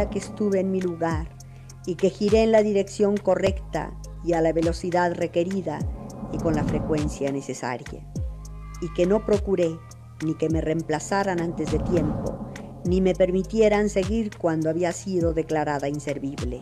día que estuve en mi lugar y que giré en la dirección correcta y a la velocidad requerida y con la frecuencia necesaria, y que no procuré ni que me reemplazaran antes de tiempo, ni me permitieran seguir cuando había sido declarada inservible.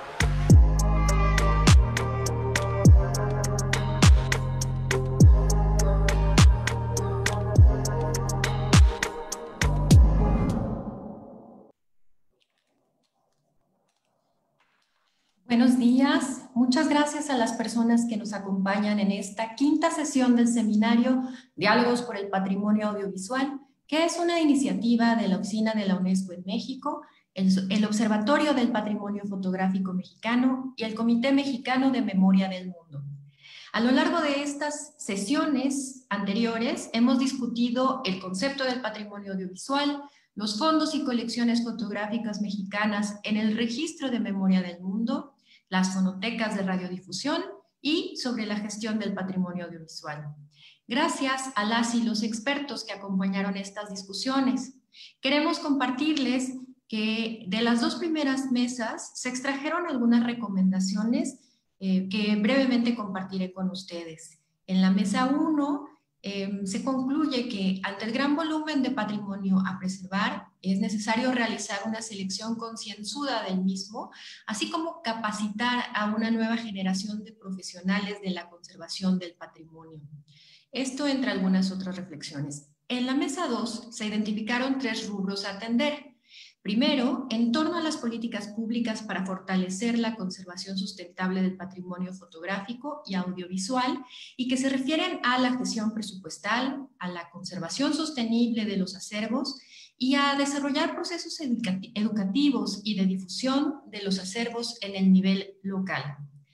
Buenos días, muchas gracias a las personas que nos acompañan en esta quinta sesión del seminario Diálogos por el Patrimonio Audiovisual, que es una iniciativa de la Oficina de la UNESCO en México, el Observatorio del Patrimonio Fotográfico Mexicano y el Comité Mexicano de Memoria del Mundo. A lo largo de estas sesiones anteriores hemos discutido el concepto del patrimonio audiovisual, los fondos y colecciones fotográficas mexicanas en el registro de memoria del mundo, las fonotecas de radiodifusión y sobre la gestión del patrimonio audiovisual. Gracias a las y los expertos que acompañaron estas discusiones. Queremos compartirles que de las dos primeras mesas se extrajeron algunas recomendaciones que brevemente compartiré con ustedes. En la mesa 1 se concluye que ante el gran volumen de patrimonio a preservar es necesario realizar una selección concienzuda del mismo, así como capacitar a una nueva generación de profesionales de la conservación del patrimonio. Esto entre algunas otras reflexiones. En la mesa 2 se identificaron 3 rubros a atender. Primero, en torno a las políticas públicas para fortalecer la conservación sustentable del patrimonio fotográfico y audiovisual y que se refieren a la gestión presupuestal, a la conservación sostenible de los acervos y a desarrollar procesos educativos y de difusión de los acervos en el nivel local.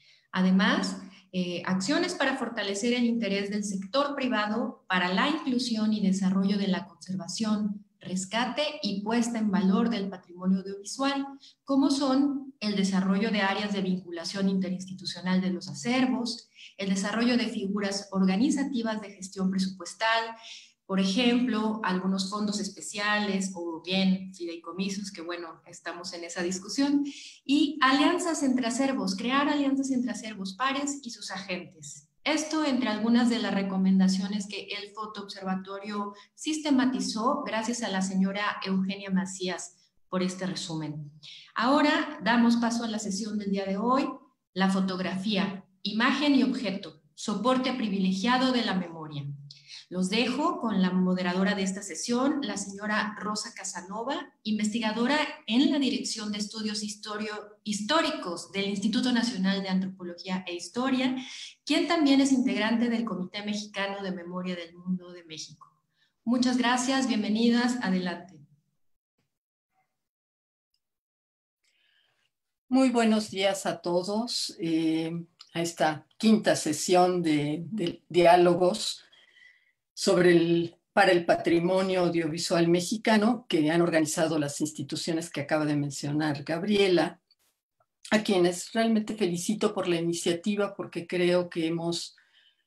Además, acciones para fortalecer el interés del sector privado para la inclusión y desarrollo de la conservación, rescate y puesta en valor del patrimonio audiovisual, como son el desarrollo de áreas de vinculación interinstitucional de los acervos, el desarrollo de figuras organizativas de gestión presupuestal, por ejemplo, algunos fondos especiales o bien fideicomisos, que bueno, estamos en esa discusión, y alianzas entre acervos, crear alianzas entre acervos pares y sus agentes. Esto entre algunas de las recomendaciones que el Fotoobservatorio sistematizó gracias a la señora Eugenia Macías por este resumen. Ahora damos paso a la sesión del día de hoy, la fotografía, imagen y objeto, soporte privilegiado de la memoria. Los dejo con la moderadora de esta sesión, la señora Rosa Casanova, investigadora en la Dirección de Estudios Históricos del Instituto Nacional de Antropología e Historia, quien también es integrante del Comité Mexicano de Memoria del Mundo de México. Muchas gracias, bienvenidas, adelante. Muy buenos días a todos a esta quinta sesión de diálogos para el patrimonio audiovisual mexicano que han organizado las instituciones que acaba de mencionar Gabriela, a quienes realmente felicito por la iniciativa porque creo que hemos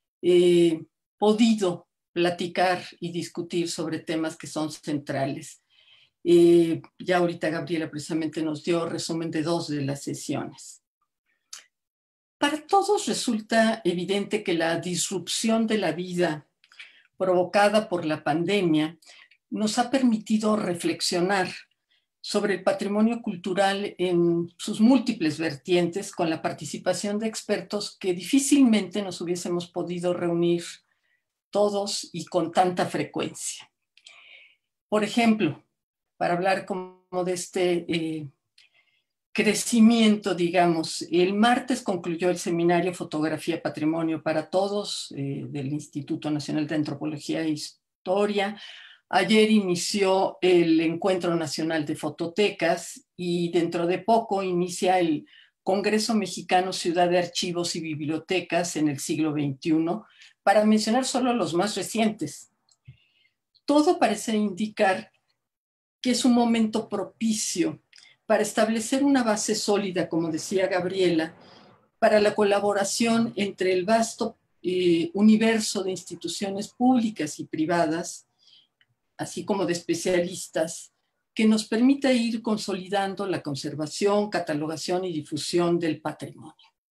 podido platicar y discutir sobre temas que son centrales. Ya ahorita Gabriela precisamente nos dio resumen de 2 de las sesiones. Para todos resulta evidente que la disrupción de la vida provocada por la pandemia nos ha permitido reflexionar sobre el patrimonio cultural en sus múltiples vertientes con la participación de expertos que difícilmente nos hubiésemos podido reunir todos y con tanta frecuencia. Por ejemplo, para hablar como de este crecimiento, digamos, el martes concluyó el seminario Fotografía Patrimonio para Todos del Instituto Nacional de Antropología e Historia. Ayer inició el Encuentro Nacional de Fototecas y dentro de poco inicia el Congreso Mexicano Ciudad de Archivos y Bibliotecas en el siglo XXI, para mencionar solo los más recientes. Todo parece indicar que es un momento propicio para establecer una base sólida, como decía Gabriela, para la colaboración entre el vasto universo de instituciones públicas y privadas, así como de especialistas que nos permita ir consolidando la conservación, catalogación y difusión del patrimonio.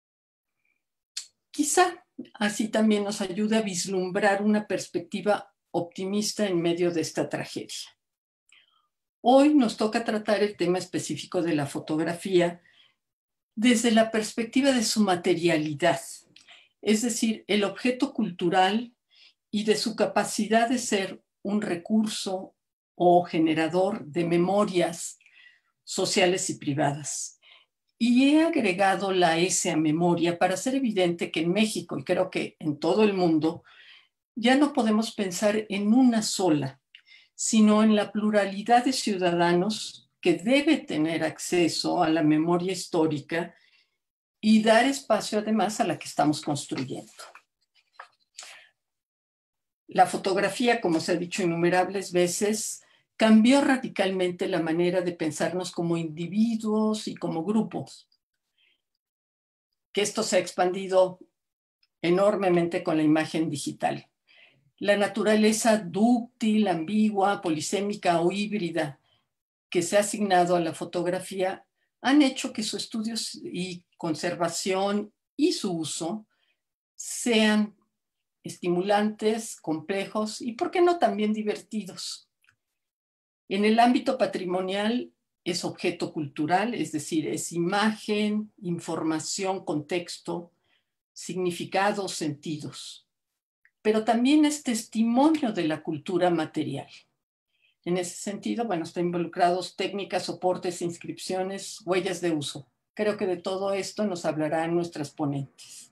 Quizá así también nos ayude a vislumbrar una perspectiva optimista en medio de esta tragedia. Hoy nos toca tratar el tema específico de la fotografía desde la perspectiva de su materialidad, es decir, el objeto cultural y de su capacidad de ser un recurso o generador de memorias sociales y privadas. Y he agregado la S a memoria para hacer evidente que en México, y creo que en todo el mundo, ya no podemos pensar en una sola, sino en la pluralidad de ciudadanos que debe tener acceso a la memoria histórica y dar espacio además a la que estamos construyendo. La fotografía, como se ha dicho innumerables veces, cambió radicalmente la manera de pensarnos como individuos y como grupos, que esto se ha expandido enormemente con la imagen digital. La naturaleza dúctil, ambigua, polisémica o híbrida que se ha asignado a la fotografía han hecho que su estudio y conservación y su uso sean estimulantes, complejos y, ¿por qué no, también divertidos? En el ámbito patrimonial es objeto cultural, es decir, es imagen, información, contexto, significados, sentidos, pero también es testimonio de la cultura material. En ese sentido, bueno, están involucrados técnicas, soportes, inscripciones, huellas de uso. Creo que de todo esto nos hablarán nuestras ponentes.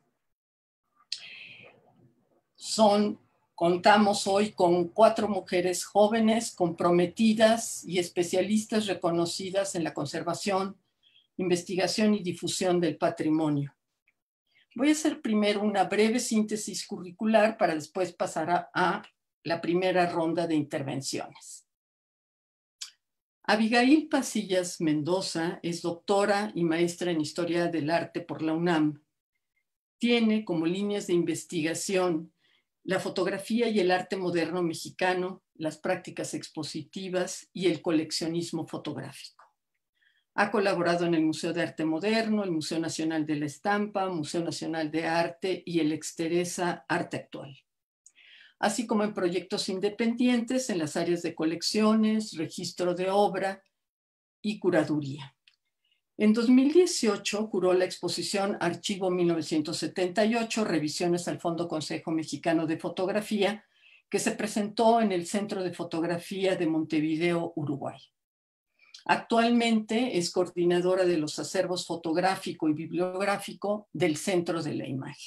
Contamos hoy con 4 mujeres jóvenes, comprometidas y especialistas reconocidas en la conservación, investigación y difusión del patrimonio. Voy a hacer primero una breve síntesis curricular para después pasar a la primera ronda de intervenciones. Abigail Pasillas Mendoza es doctora y maestra en Historia del Arte por la UNAM. Tiene como líneas de investigación la fotografía y el arte moderno mexicano, las prácticas expositivas y el coleccionismo fotográfico. Ha colaborado en el Museo de Arte Moderno, el Museo Nacional de la Estampa, Museo Nacional de Arte y el Exteresa Arte Actual, así como en proyectos independientes en las áreas de colecciones, registro de obra y curaduría. En 2018 curó la exposición Archivo 1978, Revisiones al Fondo Consejo Mexicano de Fotografía, que se presentó en el Centro de Fotografía de Montevideo, Uruguay. Actualmente es coordinadora de los acervos fotográfico y bibliográfico del Centro de la Imagen.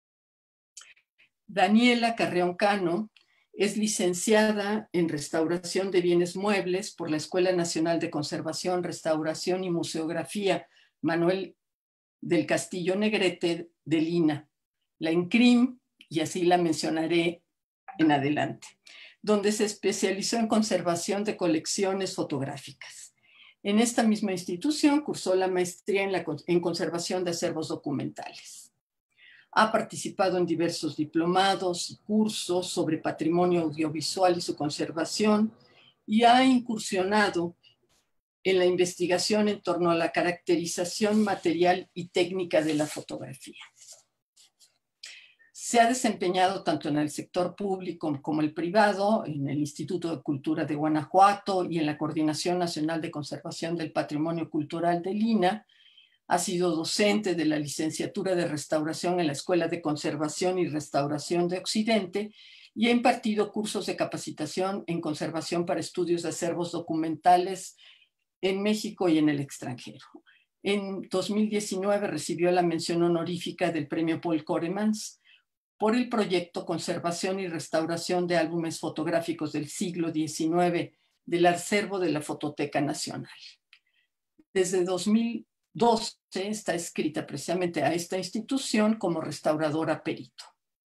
Daniela Carreón Cano es licenciada en Restauración de Bienes Muebles por la Escuela Nacional de Conservación, Restauración y Museografía Manuel del Castillo Negrete de Lina, la INCRIM, y así la mencionaré en adelante, donde se especializó en conservación de colecciones fotográficas. En esta misma institución cursó la maestría en conservación de acervos documentales. Ha participado en diversos diplomados y cursos sobre patrimonio audiovisual y su conservación y ha incursionado en la investigación en torno a la caracterización material y técnica de la fotografía. Se ha desempeñado tanto en el sector público como el privado, en el Instituto de Cultura de Guanajuato y en la Coordinación Nacional de Conservación del Patrimonio Cultural de Lina. Ha sido docente de la licenciatura de restauración en la Escuela de Conservación y Restauración de Occidente y ha impartido cursos de capacitación en conservación para estudios de acervos documentales en México y en el extranjero. En 2019 recibió la mención honorífica del Premio Paul Koremans por el proyecto Conservación y Restauración de Álbumes Fotográficos del Siglo XIX del Acervo de la Fototeca Nacional. Desde 2012 está escrita precisamente a esta institución como restauradora perito.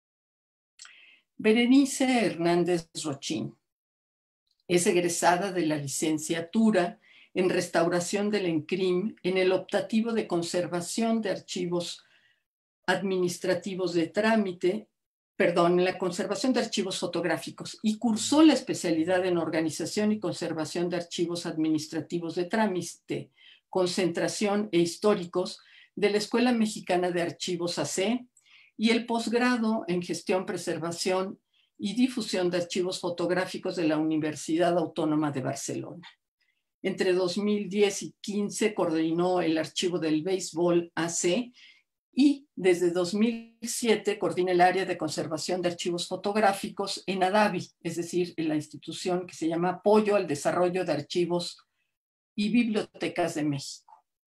Berenice Hernández Rochín es egresada de la licenciatura en Restauración del ENCRIM en el optativo de conservación de archivos administrativos de trámite, en la conservación de archivos fotográficos y cursó la especialidad en organización y conservación de archivos administrativos de trámite, concentración e históricos de la Escuela Mexicana de Archivos AC y el posgrado en gestión, preservación y difusión de archivos fotográficos de la Universidad Autónoma de Barcelona. Entre 2010 y 2015 coordinó el archivo del béisbol AC y desde 2007 coordina el área de conservación de archivos fotográficos en ADAVI, es decir, en la institución que se llama Apoyo al Desarrollo de Archivos y Bibliotecas de México.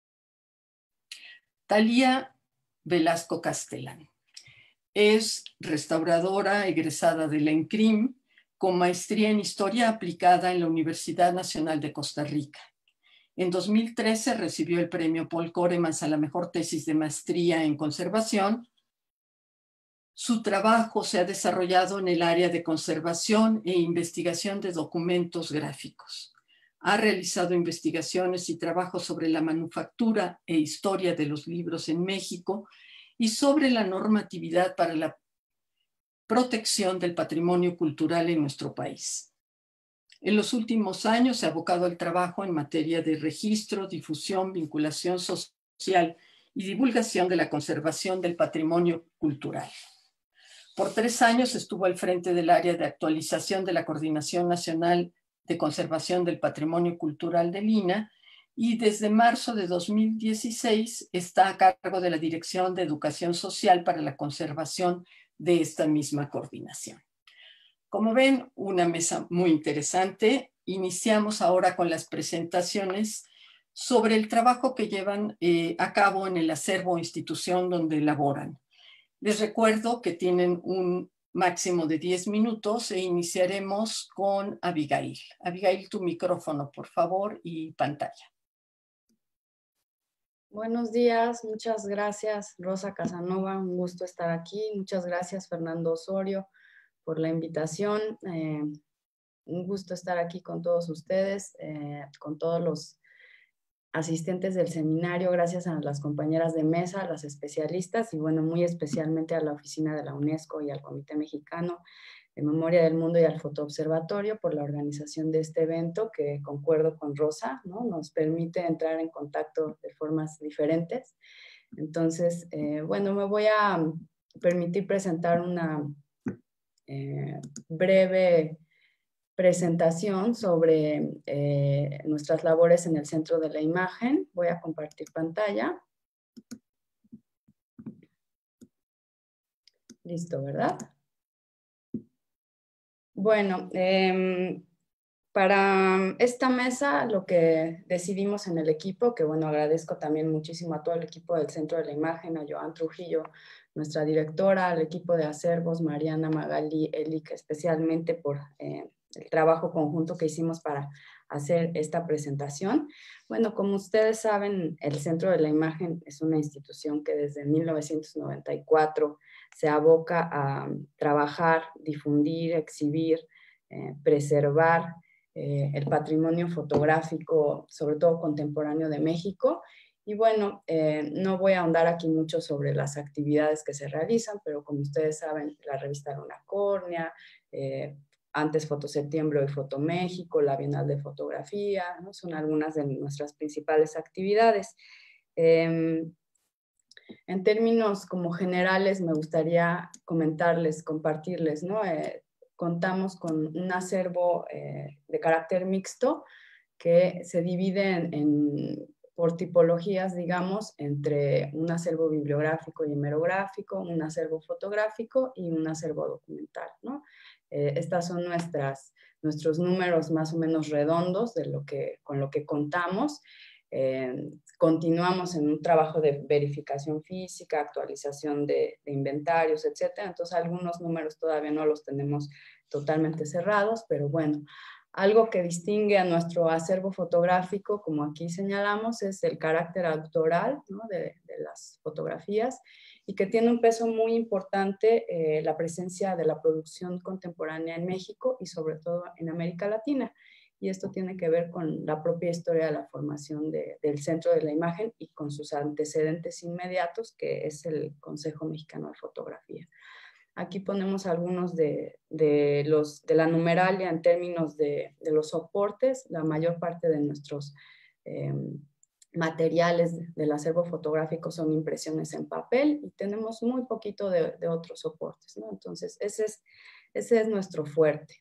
Talía Velasco Castellán es restauradora egresada de la ENCRIM con maestría en Historia Aplicada en la Universidad Nacional de Costa Rica. En 2013 recibió el premio Paul Koremans a la mejor tesis de maestría en conservación. Su trabajo se ha desarrollado en el área de conservación e investigación de documentos gráficos. Ha realizado investigaciones y trabajos sobre la manufactura e historia de los libros en México y sobre la normatividad para la protección del patrimonio cultural en nuestro país. En los últimos años se ha abocado al trabajo en materia de registro, difusión, vinculación social y divulgación de la conservación del patrimonio cultural. Por 3 años estuvo al frente del área de actualización de la Coordinación Nacional de Conservación del Patrimonio Cultural del INAH y desde marzo de 2016 está a cargo de la Dirección de Educación Social para la conservación de esta misma coordinación. Como ven, una mesa muy interesante. Iniciamos ahora con las presentaciones sobre el trabajo que llevan a cabo en el acervo o institución donde laboran. Les recuerdo que tienen un máximo de 10 minutos e iniciaremos con Abigail. Abigail, tu micrófono, por favor, y pantalla. Buenos días, muchas gracias, Rosa Casanova, un gusto estar aquí. Muchas gracias, Fernando Osorio, por la invitación. Un gusto estar aquí con todos ustedes, con todos los asistentes del seminario. Gracias a las compañeras de mesa, a las especialistas y bueno, muy especialmente a la oficina de la UNESCO y al Comité Mexicano de Memoria del Mundo y al Fotoobservatorio por la organización de este evento que, concuerdo con Rosa, ¿no?, nos permite entrar en contacto de formas diferentes. Entonces, bueno, me voy a permitir presentar una breve presentación sobre nuestras labores en el Centro de la Imagen. Voy a compartir pantalla. Listo, ¿verdad? Bueno, para esta mesa lo que decidimos en el equipo, que bueno, agradezco también muchísimo a todo el equipo del Centro de la Imagen, a Joan Trujillo, nuestra directora, al equipo de acervos, Mariana, Magali, Elic, especialmente por el trabajo conjunto que hicimos para hacer esta presentación. Bueno, como ustedes saben, el Centro de la Imagen es una institución que desde 1994 se aboca a trabajar, difundir, exhibir, preservar el patrimonio fotográfico, sobre todo contemporáneo de México. Y bueno, no voy a ahondar aquí mucho sobre las actividades que se realizan, pero como ustedes saben, la revista Luna Córnea, antes Fotoseptiembre, hoy Fotoméxico, la Bienal de Fotografía, ¿no?, son algunas de nuestras principales actividades. En términos como generales, me gustaría comentarles, compartirles, ¿no? Contamos con un acervo de carácter mixto que se divide por tipologías, digamos, entre un acervo bibliográfico y hemerográfico, un acervo fotográfico y un acervo documental, ¿no? Estas son nuestros números más o menos redondos con lo que contamos. Continuamos en un trabajo de verificación física, actualización de inventarios, etcétera. Entonces, algunos números todavía no los tenemos totalmente cerrados, pero bueno, algo que distingue a nuestro acervo fotográfico, como aquí señalamos, es el carácter autoral, ¿no?, de las fotografías, y que tiene un peso muy importante la presencia de la producción contemporánea en México y sobre todo en América Latina. Y esto tiene que ver con la propia historia de la formación del Centro de la Imagen y con sus antecedentes inmediatos, que es el Consejo Mexicano de Fotografía. Aquí ponemos algunos de la numeralia en términos de los soportes. La mayor parte de nuestros materiales del acervo fotográfico son impresiones en papel y tenemos muy poquito de otros soportes, ¿no? Entonces, ese es nuestro fuerte.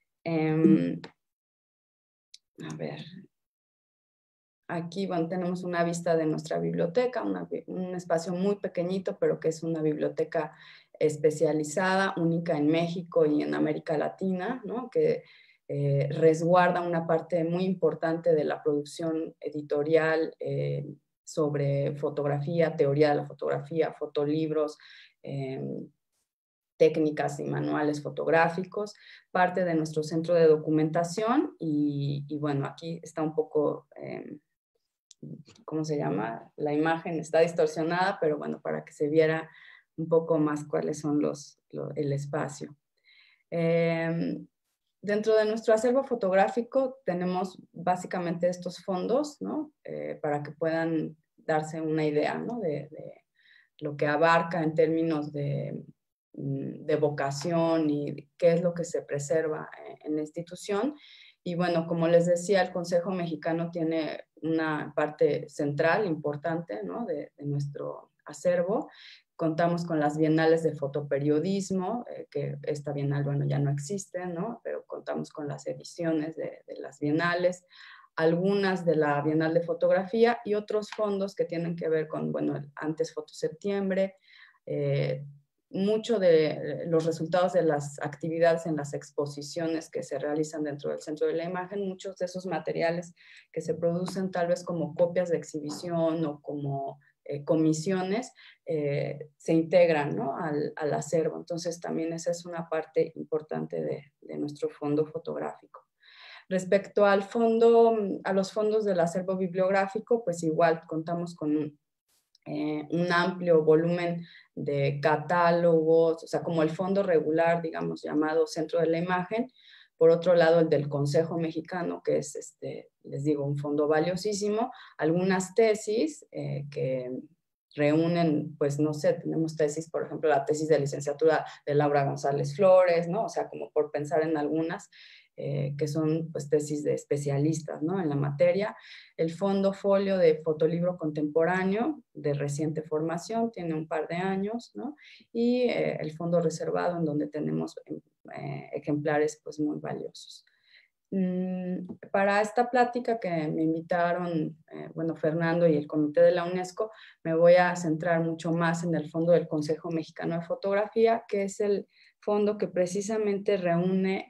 A ver, aquí bueno, tenemos una vista de nuestra biblioteca, un espacio muy pequeñito, pero que es una biblioteca especializada, única en México y en América Latina, ¿no? Que resguarda una parte muy importante de la producción editorial sobre fotografía, teoría de la fotografía, fotolibros, técnicas y manuales fotográficos, parte de nuestro centro de documentación y bueno, aquí está un poco, ¿cómo se llama? La imagen está distorsionada, pero bueno, para que se viera un poco más cuáles son el espacio. Dentro de nuestro acervo fotográfico tenemos básicamente estos fondos, ¿no? Para que puedan darse una idea, ¿no? de lo que abarca en términos de vocación y qué es lo que se preserva en la institución. Y bueno, como les decía, el Consejo Mexicano tiene una parte central importante, ¿no? de nuestro acervo. Contamos con las bienales de fotoperiodismo, que esta bienal, bueno, ya no existe, ¿no? Pero contamos con las ediciones de las bienales, algunas de la Bienal de Fotografía y otros fondos que tienen que ver con, bueno, antes Fotoseptiembre, mucho de los resultados de las actividades en las exposiciones que se realizan dentro del Centro de la Imagen, muchos de esos materiales que se producen tal vez como copias de exhibición o como comisiones, se integran, ¿no? al acervo. Entonces también esa es una parte importante de nuestro fondo fotográfico. Respecto a los fondos del acervo bibliográfico, pues igual contamos con un amplio volumen de catálogos, o sea, como el fondo regular, digamos, llamado Centro de la Imagen. Por otro lado, el del Consejo Mexicano, que es, les digo, un fondo valiosísimo. Algunas tesis que reúnen, pues no sé, tenemos tesis, por ejemplo, la tesis de licenciatura de Laura González Flores, ¿no? O sea, como por pensar en algunas, que son pues tesis de especialistas, ¿no? En la materia. El fondo folio de fotolibro contemporáneo de reciente formación, tiene un par de años, ¿no? Y el fondo reservado en donde tenemos ejemplares pues muy valiosos. Para esta plática que me invitaron, bueno, Fernando y el Comité de la UNESCO, me voy a centrar mucho más en el fondo del Consejo Mexicano de Fotografía, que es el fondo que precisamente reúne,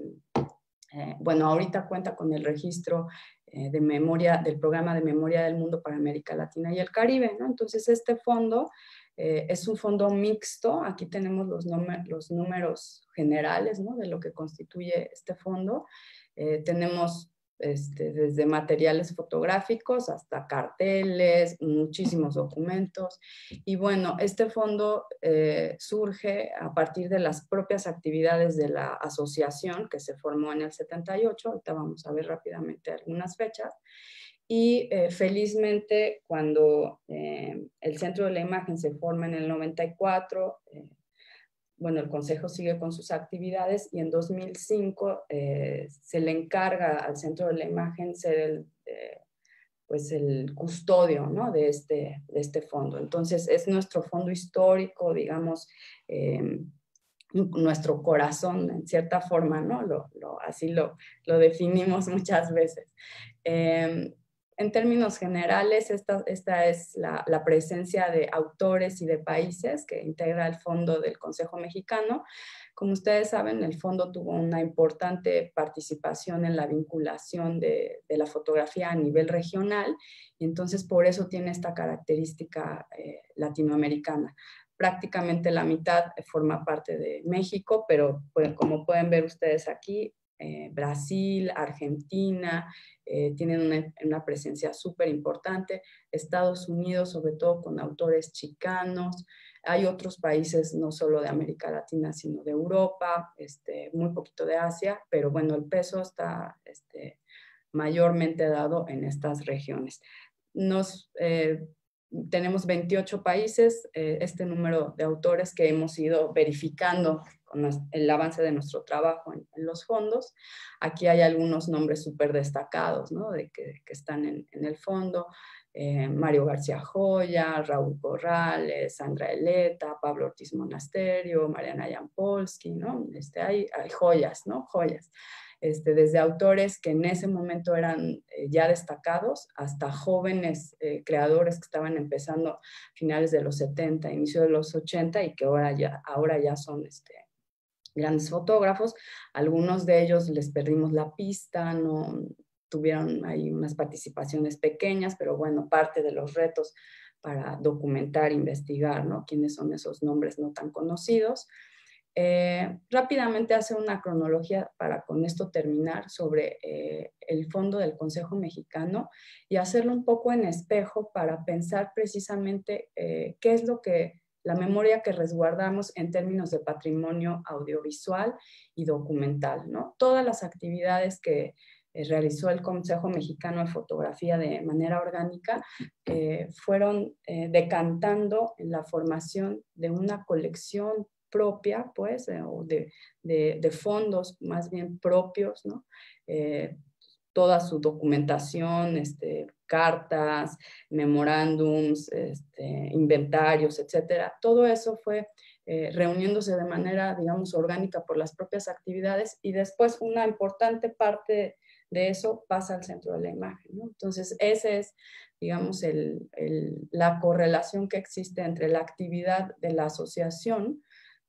bueno, ahorita cuenta con el registro de memoria, del Programa de Memoria del Mundo para América Latina y el Caribe, ¿no? Entonces, este fondo es un fondo mixto. Aquí tenemos los números generales, ¿no? De lo que constituye este fondo. Tenemos desde materiales fotográficos hasta carteles, muchísimos documentos. Y bueno, este fondo surge a partir de las propias actividades de la asociación que se formó en el 78. Ahorita vamos a ver rápidamente algunas fechas. Y felizmente cuando el Centro de la Imagen se forma en el 94, bueno, el Consejo sigue con sus actividades y en 2005 se le encarga al Centro de la Imagen ser pues el custodio, ¿no? de este fondo. Entonces es nuestro fondo histórico, digamos, nuestro corazón en cierta forma, ¿no? Así lo definimos muchas veces. En términos generales, esta es la presencia de autores y de países que integra el fondo del Consejo Mexicano. Como ustedes saben, el fondo tuvo una importante participación en la vinculación de la fotografía a nivel regional y entonces por eso tiene esta característica latinoamericana. Prácticamente la mitad forma parte de México, pero pues, como pueden ver ustedes aquí, Brasil, Argentina, tienen una presencia súper importante, Estados Unidos, sobre todo con autores chicanos, hay otros países no solo de América Latina, sino de Europa, muy poquito de Asia, pero bueno, el peso está mayormente dado en estas regiones. tenemos 28 países, este número de autores que hemos ido verificando con el avance de nuestro trabajo en los fondos. Aquí hay algunos nombres súper destacados, ¿no? que están en el fondo. Mario García Joya, Raúl Corrales, Sandra Eleta, Pablo Ortiz Monasterio, Mariana Jampolsky, ¿no? Hay joyas, ¿no? Joyas. Desde autores que en ese momento eran ya destacados hasta jóvenes creadores que estaban empezando finales de los 70, inicio de los 80 y que ahora ya son grandes fotógrafos. Algunos de ellos les perdimos la pista, no tuvieron ahí unas participaciones pequeñas, pero bueno, parte de los retos para documentar, investigar, ¿no? Quiénes son esos nombres no tan conocidos. Rápidamente hace una cronología para con esto terminar sobre el fondo del Consejo Mexicano y hacerlo un poco en espejo para pensar precisamente qué es lo que la memoria que resguardamos en términos de patrimonio audiovisual y documental, ¿no? Todas las actividades que realizó el Consejo Mexicano de Fotografía de manera orgánica fueron decantando en la formación de una colección propia, pues, o de fondos más bien propios, ¿no? Toda su documentación, cartas, memorándums, inventarios, etcétera. Todo eso fue reuniéndose de manera, digamos, orgánica por las propias actividades y después una importante parte de eso pasa al centro de la imagen, ¿no? Entonces, ese es, digamos, la correlación que existe entre la actividad de la asociación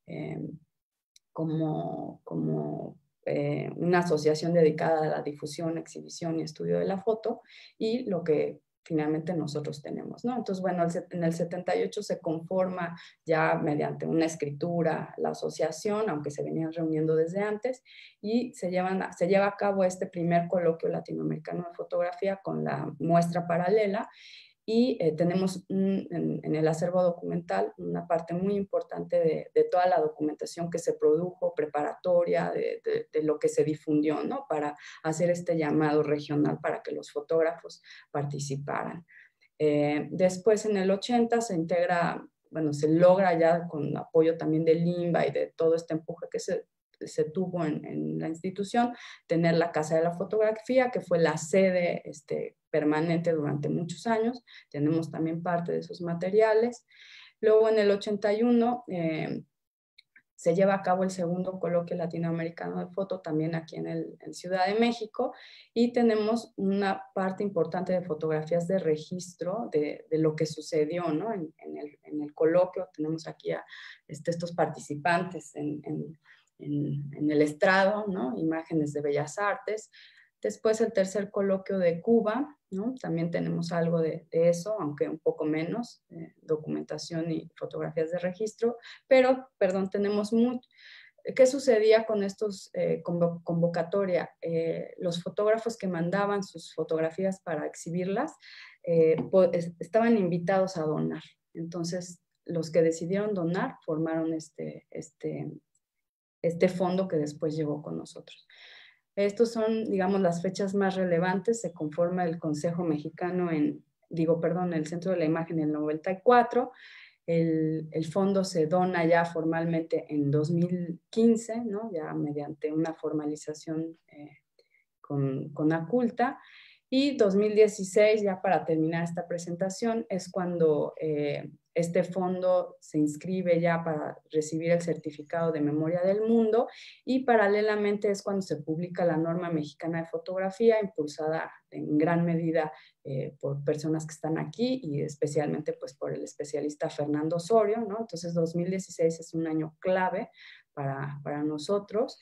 como una asociación dedicada a la difusión, exhibición y estudio de la foto y lo que finalmente nosotros tenemos, ¿no? Entonces, bueno, en el 78 se conforma ya mediante una escritura la asociación, aunque se venían reuniendo desde antes, y se lleva a cabo este primer coloquio latinoamericano de fotografía con la muestra paralela. Y tenemos en el acervo documental una parte muy importante de toda la documentación que se produjo, preparatoria, de lo que se difundió, ¿no? Para hacer este llamado regional para que los fotógrafos participaran. Después, en el 80, se integra, bueno, se logra ya con apoyo también del INBA y de todo este empuje que se tuvo en la institución, tener la Casa de la Fotografía, que fue la sede permanente durante muchos años. Tenemos también parte de esos materiales. Luego en el 81 se lleva a cabo el segundo coloquio latinoamericano de foto, también aquí en Ciudad de México, y tenemos una parte importante de fotografías de registro de lo que sucedió, ¿no? En el coloquio tenemos aquí a estos participantes en el estrado, ¿no? Imágenes de Bellas Artes. Después el tercer coloquio de Cuba, ¿no? También tenemos algo de eso, aunque un poco menos, documentación y fotografías de registro, pero, perdón, tenemos mucho. ¿Qué sucedía con estos convocatoria? Los fotógrafos que mandaban sus fotografías para exhibirlas estaban invitados a donar. Entonces, los que decidieron donar formaron este fondo que después llegó con nosotros. Estos son, digamos, las fechas más relevantes. Se conforma el Consejo Mexicano el Centro de la Imagen en el 94. El fondo se dona ya formalmente en 2015, ¿no? Ya mediante una formalización con Aculta. Y 2016, ya para terminar esta presentación, es cuando este fondo se inscribe ya para recibir el certificado de Memoria del Mundo y paralelamente es cuando se publica la norma mexicana de fotografía, impulsada en gran medida por personas que están aquí y especialmente pues por el especialista Fernando Osorio, ¿no? Entonces 2016 es un año clave para nosotros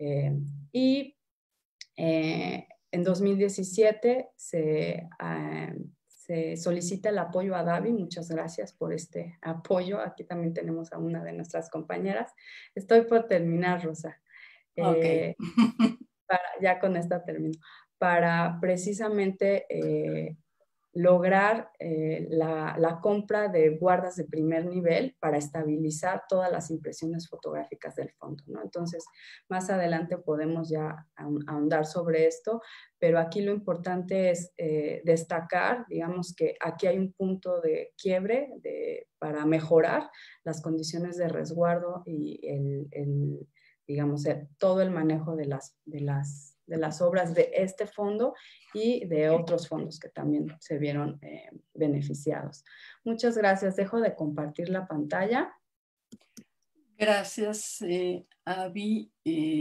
en 2017 se solicita el apoyo a Davi. Muchas gracias por este apoyo. Aquí también tenemos a una de nuestras compañeras. Estoy por terminar, Rosa. Okay. Ya con esta termino. Para precisamente lograr la compra de guardas de primer nivel para estabilizar todas las impresiones fotográficas del fondo, ¿no? Entonces, más adelante podemos ya ahondar sobre esto, pero aquí lo importante es destacar, digamos que aquí hay un punto de quiebre para mejorar las condiciones de resguardo y digamos, todo el manejo de las obras de este fondo y de otros fondos que también se vieron beneficiados. Muchas gracias. Dejo de compartir la pantalla. Gracias, Abby.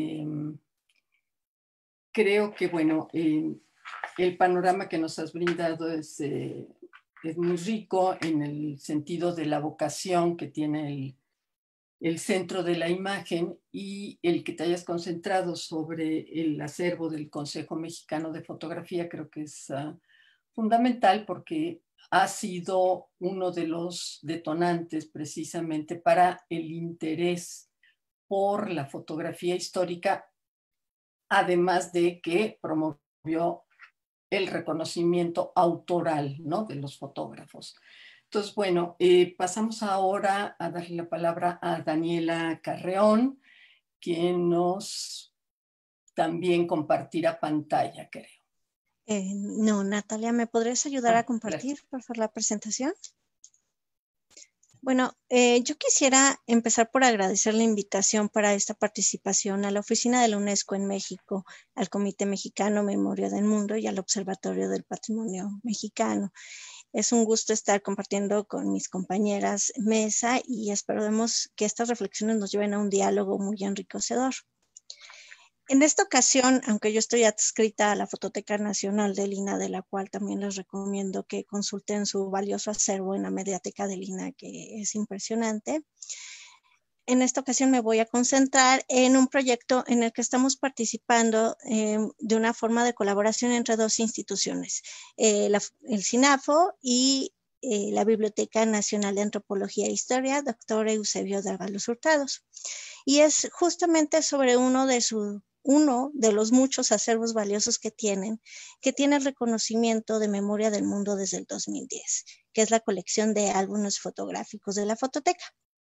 Creo que, bueno, el panorama que nos has brindado es muy rico en el sentido de la vocación que tiene el centro de la imagen, y el que te hayas concentrado sobre el acervo del Consejo Mexicano de Fotografía creo que es fundamental, porque ha sido uno de los detonantes precisamente para el interés por la fotografía histórica, además de que promovió el reconocimiento autoral, ¿no?, de los fotógrafos. Entonces, bueno, pasamos ahora a darle la palabra a Daniela Carreón, quien nos también compartirá pantalla, creo. No, Natalia, ¿me podrías ayudar a compartir, Gracias. por favor, la presentación? Bueno, yo quisiera empezar por agradecer la invitación para esta participación a la Oficina de la UNESCO en México, al Comité Mexicano Memoria del Mundo y al Observatorio del Patrimonio Mexicano. Es un gusto estar compartiendo con mis compañeras mesa y esperemos que estas reflexiones nos lleven a un diálogo muy enriquecedor. En esta ocasión, aunque yo estoy adscrita a la Fototeca Nacional del INAH, de la cual también les recomiendo que consulten su valioso acervo en la Mediateca del INAH, que es impresionante, en esta ocasión me voy a concentrar en un proyecto en el que estamos participando de una forma de colaboración entre dos instituciones, el SINAFO y la Biblioteca Nacional de Antropología e Historia, doctor Eusebio Dávalos Hurtados. Y es justamente sobre uno de los muchos acervos valiosos que tiene el reconocimiento de Memoria del Mundo desde el 2010, que es la colección de álbumes fotográficos de la Fototeca.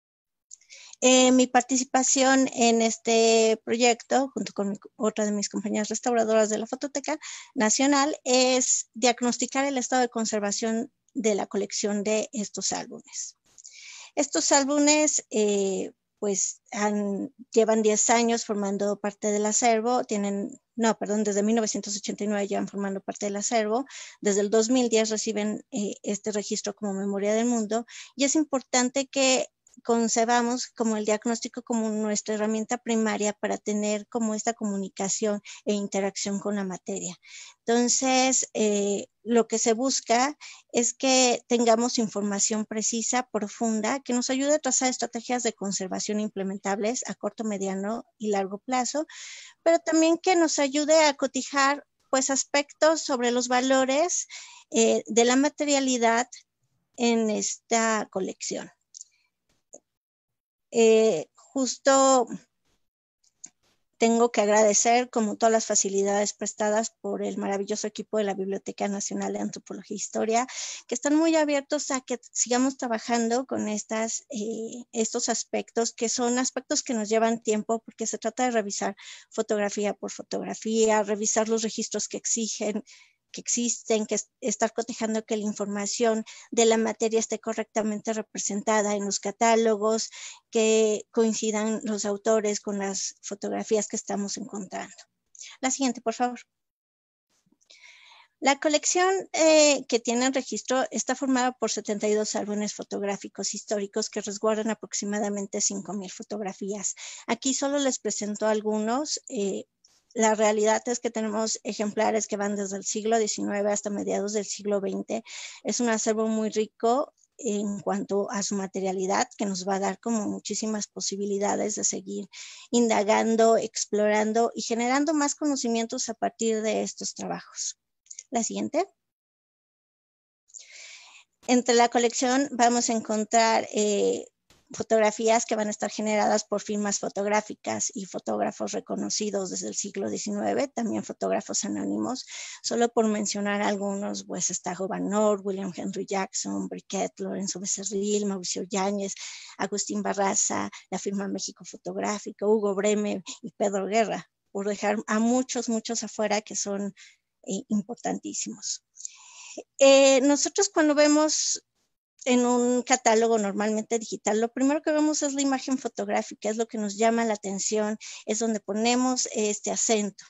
Mi participación en este proyecto, junto con otra de mis compañeras restauradoras de la Fototeca Nacional, es diagnosticar el estado de conservación de la colección de estos álbumes. Estos álbumes pues llevan 10 años formando parte del acervo, desde 1989 llevan formando parte del acervo, desde el 2010 reciben este registro como Memoria del Mundo, y es importante que concebamos como el diagnóstico como nuestra herramienta primaria para tener como esta comunicación e interacción con la materia. Entonces, lo que se busca es que tengamos información precisa, profunda, que nos ayude a trazar estrategias de conservación implementables a corto, mediano y largo plazo, pero también que nos ayude a cotejar pues aspectos sobre los valores de la materialidad en esta colección. Justo tengo que agradecer como todas las facilidades prestadas por el maravilloso equipo de la Biblioteca Nacional de Antropología e Historia, que están muy abiertos a que sigamos trabajando con estos aspectos, que son aspectos que nos llevan tiempo, porque se trata de revisar fotografía por fotografía, revisar los registros que existen, que estar cotejando que la información de la materia esté correctamente representada en los catálogos, que coincidan los autores con las fotografías que estamos encontrando. La siguiente, por favor. La colección que tiene el registro está formada por 72 álbumes fotográficos históricos que resguardan aproximadamente 5,000 fotografías. Aquí solo les presento algunos. La realidad es que tenemos ejemplares que van desde el siglo XIX hasta mediados del siglo XX. Es un acervo muy rico en cuanto a su materialidad, que nos va a dar como muchísimas posibilidades de seguir indagando, explorando y generando más conocimientos a partir de estos trabajos. La siguiente. Entre la colección vamos a encontrar fotografías que van a estar generadas por firmas fotográficas y fotógrafos reconocidos desde el siglo XIX, también fotógrafos anónimos. Solo por mencionar algunos, pues está Jovan Nord, William Henry Jackson, Briquet, Lorenzo Becerril, Mauricio Yáñez, Agustín Barraza, la firma México Fotográfico, Hugo Breme y Pedro Guerra, por dejar a muchos afuera que son importantísimos. Nosotros cuando vemos en un catálogo normalmente digital, lo primero que vemos es la imagen fotográfica, es lo que nos llama la atención, es donde ponemos este acento.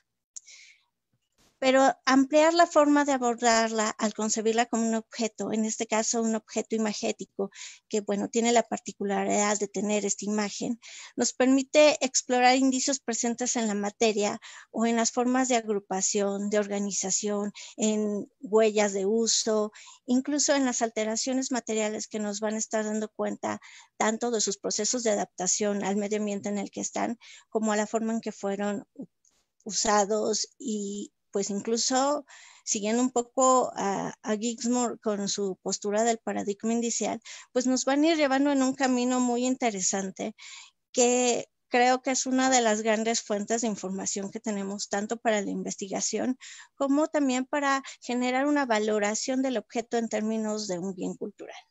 Pero ampliar la forma de abordarla al concebirla como un objeto, en este caso un objeto imagético, que bueno, tiene la particularidad de tener esta imagen, nos permite explorar indicios presentes en la materia o en las formas de agrupación, de organización, en huellas de uso, incluso en las alteraciones materiales que nos van a estar dando cuenta tanto de sus procesos de adaptación al medio ambiente en el que están, como a la forma en que fueron usados y pues incluso siguiendo un poco a Gixmoor con su postura del paradigma indicial, pues nos van a ir llevando en un camino muy interesante que creo que es una de las grandes fuentes de información que tenemos tanto para la investigación como también para generar una valoración del objeto en términos de un bien cultural.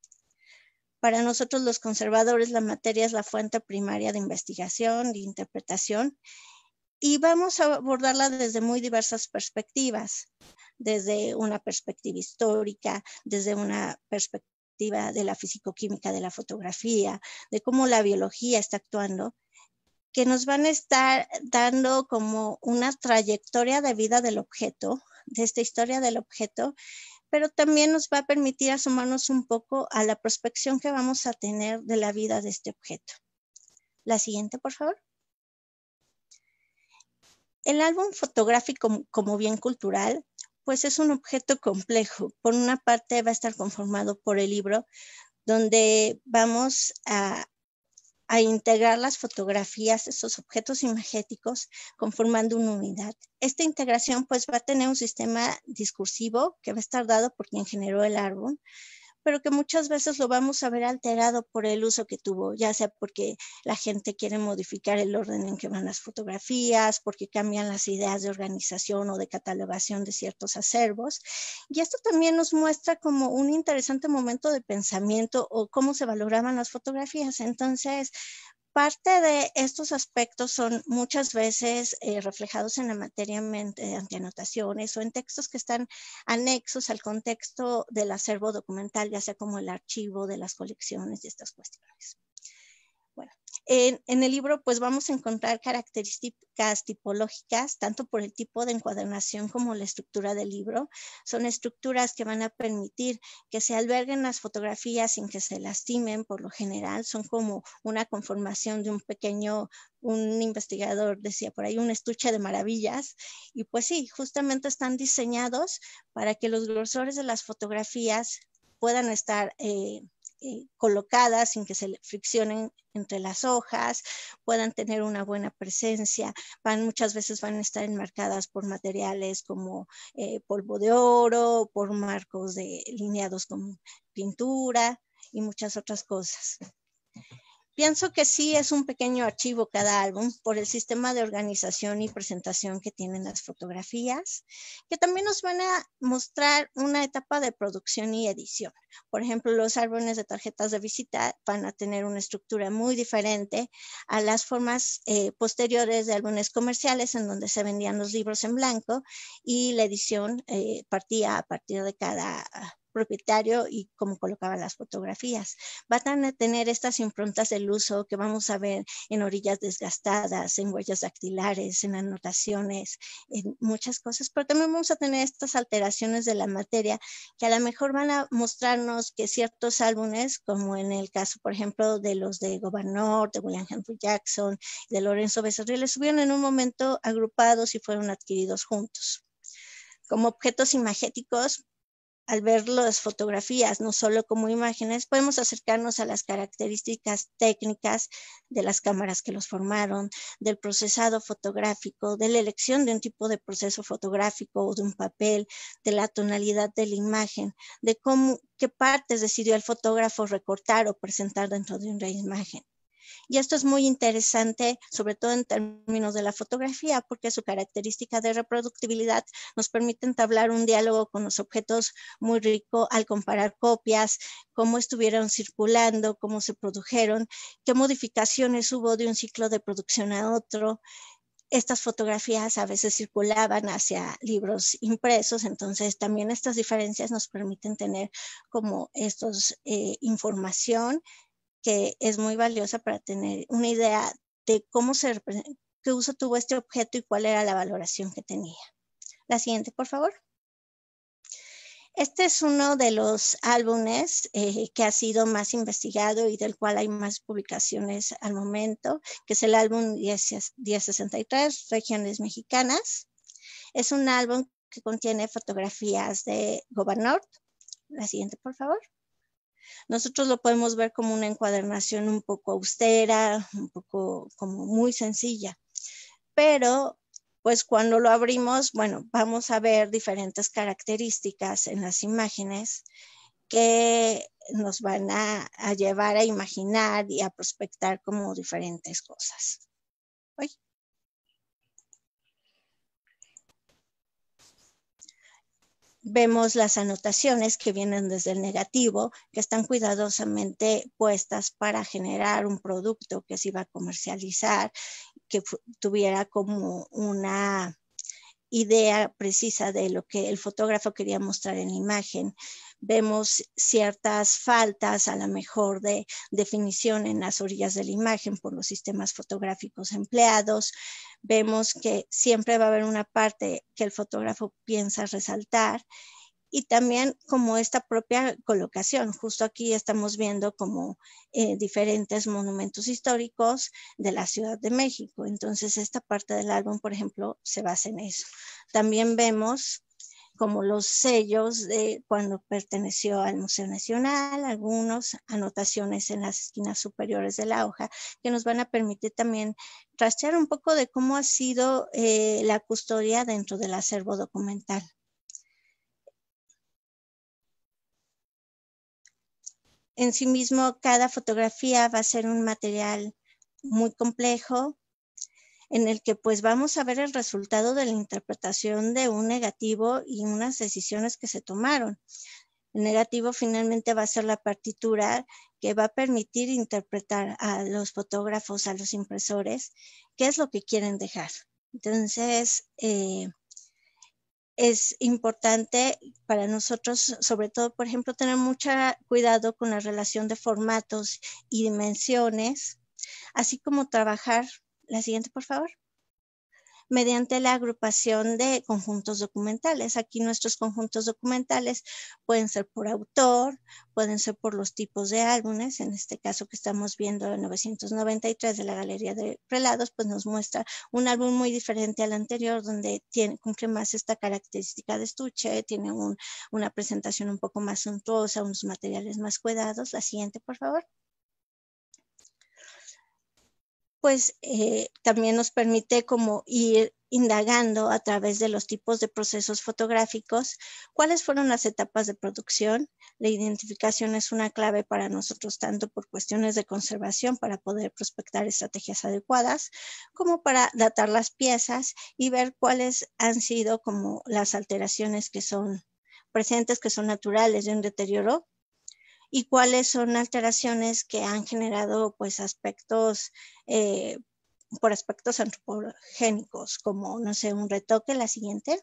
Para nosotros los conservadores la materia es la fuente primaria de investigación, de interpretación, y vamos a abordarla desde muy diversas perspectivas, desde una perspectiva histórica, desde una perspectiva de la fisicoquímica de la fotografía, de cómo la biología está actuando, que nos van a estar dando como una trayectoria de vida del objeto, de esta historia del objeto, pero también nos va a permitir asomarnos un poco a la prospección que vamos a tener de la vida de este objeto. La siguiente, por favor. El álbum fotográfico como bien cultural, pues es un objeto complejo. Por una parte va a estar conformado por el libro, donde vamos a integrar las fotografías, esos objetos imagéticos, conformando una unidad. Esta integración pues va a tener un sistema discursivo que va a estar dado por quien generó el álbum, pero que muchas veces lo vamos a ver alterado por el uso que tuvo, ya sea porque la gente quiere modificar el orden en que van las fotografías, porque cambian las ideas de organización o de catalogación de ciertos acervos. Y esto también nos muestra como un interesante momento de pensamiento o cómo se valoraban las fotografías. Entonces, parte de estos aspectos son muchas veces reflejados en la materia mediante anotaciones o en textos que están anexos al contexto del acervo documental, ya sea como el archivo de las colecciones y estas cuestiones. Bueno, en el libro pues vamos a encontrar características tipológicas, tanto por el tipo de encuadernación como la estructura del libro. Son estructuras que van a permitir que se alberguen las fotografías sin que se lastimen por lo general. Son como una conformación de un investigador decía por ahí, un estuche de maravillas. Y pues sí, justamente están diseñados para que los grosores de las fotografías puedan estar colocadas sin que se friccionen entre las hojas, puedan tener una buena presencia, muchas veces van a estar enmarcadas por materiales como polvo de oro, por marcos lineados con pintura y muchas otras cosas. Pienso que sí es un pequeño archivo cada álbum por el sistema de organización y presentación que tienen las fotografías, que también nos van a mostrar una etapa de producción y edición. Por ejemplo, los álbumes de tarjetas de visita van a tener una estructura muy diferente a las formas posteriores de álbumes comerciales en donde se vendían los libros en blanco y la edición partía a partir de cada propietario y cómo colocaba las fotografías. Van a tener estas improntas del uso que vamos a ver en orillas desgastadas, en huellas dactilares, en anotaciones, en muchas cosas, pero también vamos a tener estas alteraciones de la materia que a lo mejor van a mostrarnos que ciertos álbumes, como en el caso, por ejemplo, de los de Govan Nord, de William Henry Jackson, de Lorenzo Becerril, estuvieron en un momento agrupados y fueron adquiridos juntos. Como objetos imagéticos, al ver las fotografías, no solo como imágenes, podemos acercarnos a las características técnicas de las cámaras que los formaron, del procesado fotográfico, de la elección de un tipo de proceso fotográfico o de un papel, de la tonalidad de la imagen, de qué partes decidió el fotógrafo recortar o presentar dentro de una imagen. Y esto es muy interesante, sobre todo en términos de la fotografía, porque su característica de reproductibilidad nos permite entablar un diálogo con los objetos muy rico al comparar copias, cómo estuvieron circulando, cómo se produjeron, qué modificaciones hubo de un ciclo de producción a otro. Estas fotografías a veces circulaban hacia libros impresos, entonces también estas diferencias nos permiten tener como información que es muy valiosa para tener una idea de qué uso tuvo este objeto y cuál era la valoración que tenía. La siguiente, por favor. Este es uno de los álbumes que ha sido más investigado y del cual hay más publicaciones al momento, que es el álbum 1063, Regiones Mexicanas. Es un álbum que contiene fotografías de Gobernador. La siguiente, por favor. Nosotros lo podemos ver como una encuadernación un poco austera, un poco como muy sencilla, pero pues cuando lo abrimos, bueno, vamos a ver diferentes características en las imágenes que nos van a llevar a imaginar y a prospectar como diferentes cosas. Uy. Vemos las anotaciones que vienen desde el negativo, que están cuidadosamente puestas para generar un producto que se iba a comercializar, que tuviera como una idea precisa de lo que el fotógrafo quería mostrar en la imagen. Vemos ciertas faltas a lo mejor de definición en las orillas de la imagen por los sistemas fotográficos empleados. Vemos que siempre va a haber una parte que el fotógrafo piensa resaltar y también como esta propia colocación. Justo aquí estamos viendo como diferentes monumentos históricos de la Ciudad de México. Entonces esta parte del álbum, por ejemplo, se basa en eso. También vemos como los sellos de cuando perteneció al Museo Nacional, algunas anotaciones en las esquinas superiores de la hoja que nos van a permitir también rastrear un poco de cómo ha sido la custodia dentro del acervo documental. En sí mismo, cada fotografía va a ser un material muy complejo en el que pues vamos a ver el resultado de la interpretación de un negativo y unas decisiones que se tomaron. El negativo finalmente va a ser la partitura que va a permitir interpretar a los fotógrafos, a los impresores, qué es lo que quieren dejar. Entonces, es importante para nosotros, sobre todo, por ejemplo, tener mucho cuidado con la relación de formatos y dimensiones, así como trabajar, la siguiente, por favor, mediante la agrupación de conjuntos documentales. Aquí nuestros conjuntos documentales pueden ser por autor, pueden ser por los tipos de álbumes. En este caso que estamos viendo en 993 de la Galería de Prelados, pues nos muestra un álbum muy diferente al anterior, donde cumple más esta característica de estuche, tiene una presentación un poco más suntuosa, unos materiales más cuidados. La siguiente, por favor. Pues también nos permite como ir indagando a través de los tipos de procesos fotográficos, cuáles fueron las etapas de producción. La identificación es una clave para nosotros, tanto por cuestiones de conservación, para poder prospectar estrategias adecuadas, como para datar las piezas y ver cuáles han sido como las alteraciones que son presentes, que son naturales de un deterioro, y cuáles son alteraciones que han generado pues aspectos, por aspectos antropogénicos, como, no sé, un retoque. La siguiente.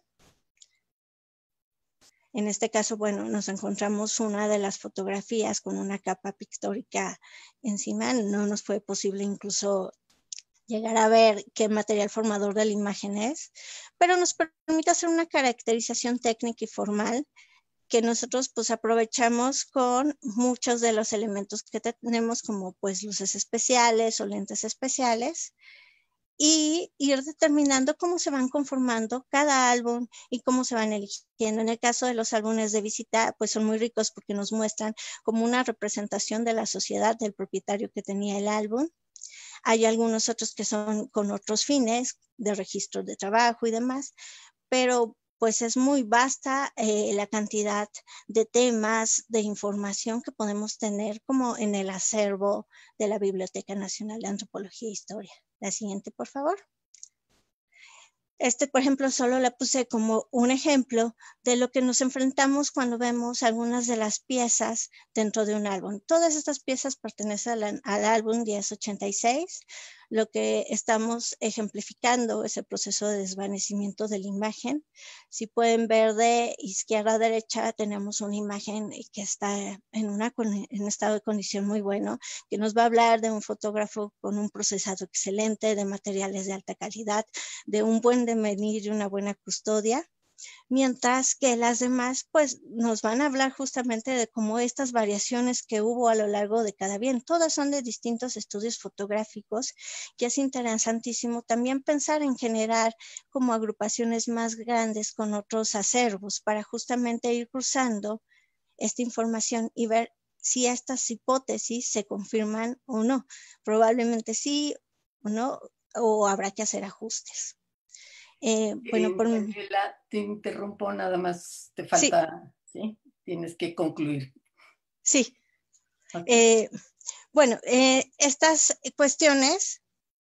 En este caso, bueno, nos encontramos una de las fotografías con una capa pictórica encima. No nos fue posible incluso llegar a ver qué material formador de la imagen es, pero nos permite hacer una caracterización técnica y formal que nosotros pues aprovechamos con muchos de los elementos que tenemos, como pues luces especiales o lentes especiales, y ir determinando cómo se van conformando cada álbum y cómo se van eligiendo. En el caso de los álbumes de visita, pues son muy ricos porque nos muestran como una representación de la sociedad del propietario que tenía el álbum. Hay algunos otros que son con otros fines, de registro de trabajo y demás, pero pues es muy vasta la cantidad de temas, de información que podemos tener como en el acervo de la Biblioteca Nacional de Antropología e Historia. La siguiente, por favor. Por ejemplo, solo la puse como un ejemplo de lo que nos enfrentamos cuando vemos algunas de las piezas dentro de un álbum. Todas estas piezas pertenecen al álbum 1086. Lo que estamos ejemplificando es el proceso de desvanecimiento de la imagen. Si pueden ver de izquierda a derecha, tenemos una imagen que está en estado de condición muy bueno, que nos va a hablar de un fotógrafo con un procesado excelente, de materiales de alta calidad, de un buen devenir y una buena custodia. Mientras que las demás pues nos van a hablar justamente de cómo estas variaciones que hubo a lo largo de cada bien, todas son de distintos estudios fotográficos, que es interesantísimo también pensar en generar como agrupaciones más grandes con otros acervos para justamente ir cruzando esta información y ver si estas hipótesis se confirman o no. Probablemente sí o no, o habrá que hacer ajustes. Daniela, te interrumpo, nada más te falta, ¿sí? Tienes que concluir. Sí. Okay. Estas cuestiones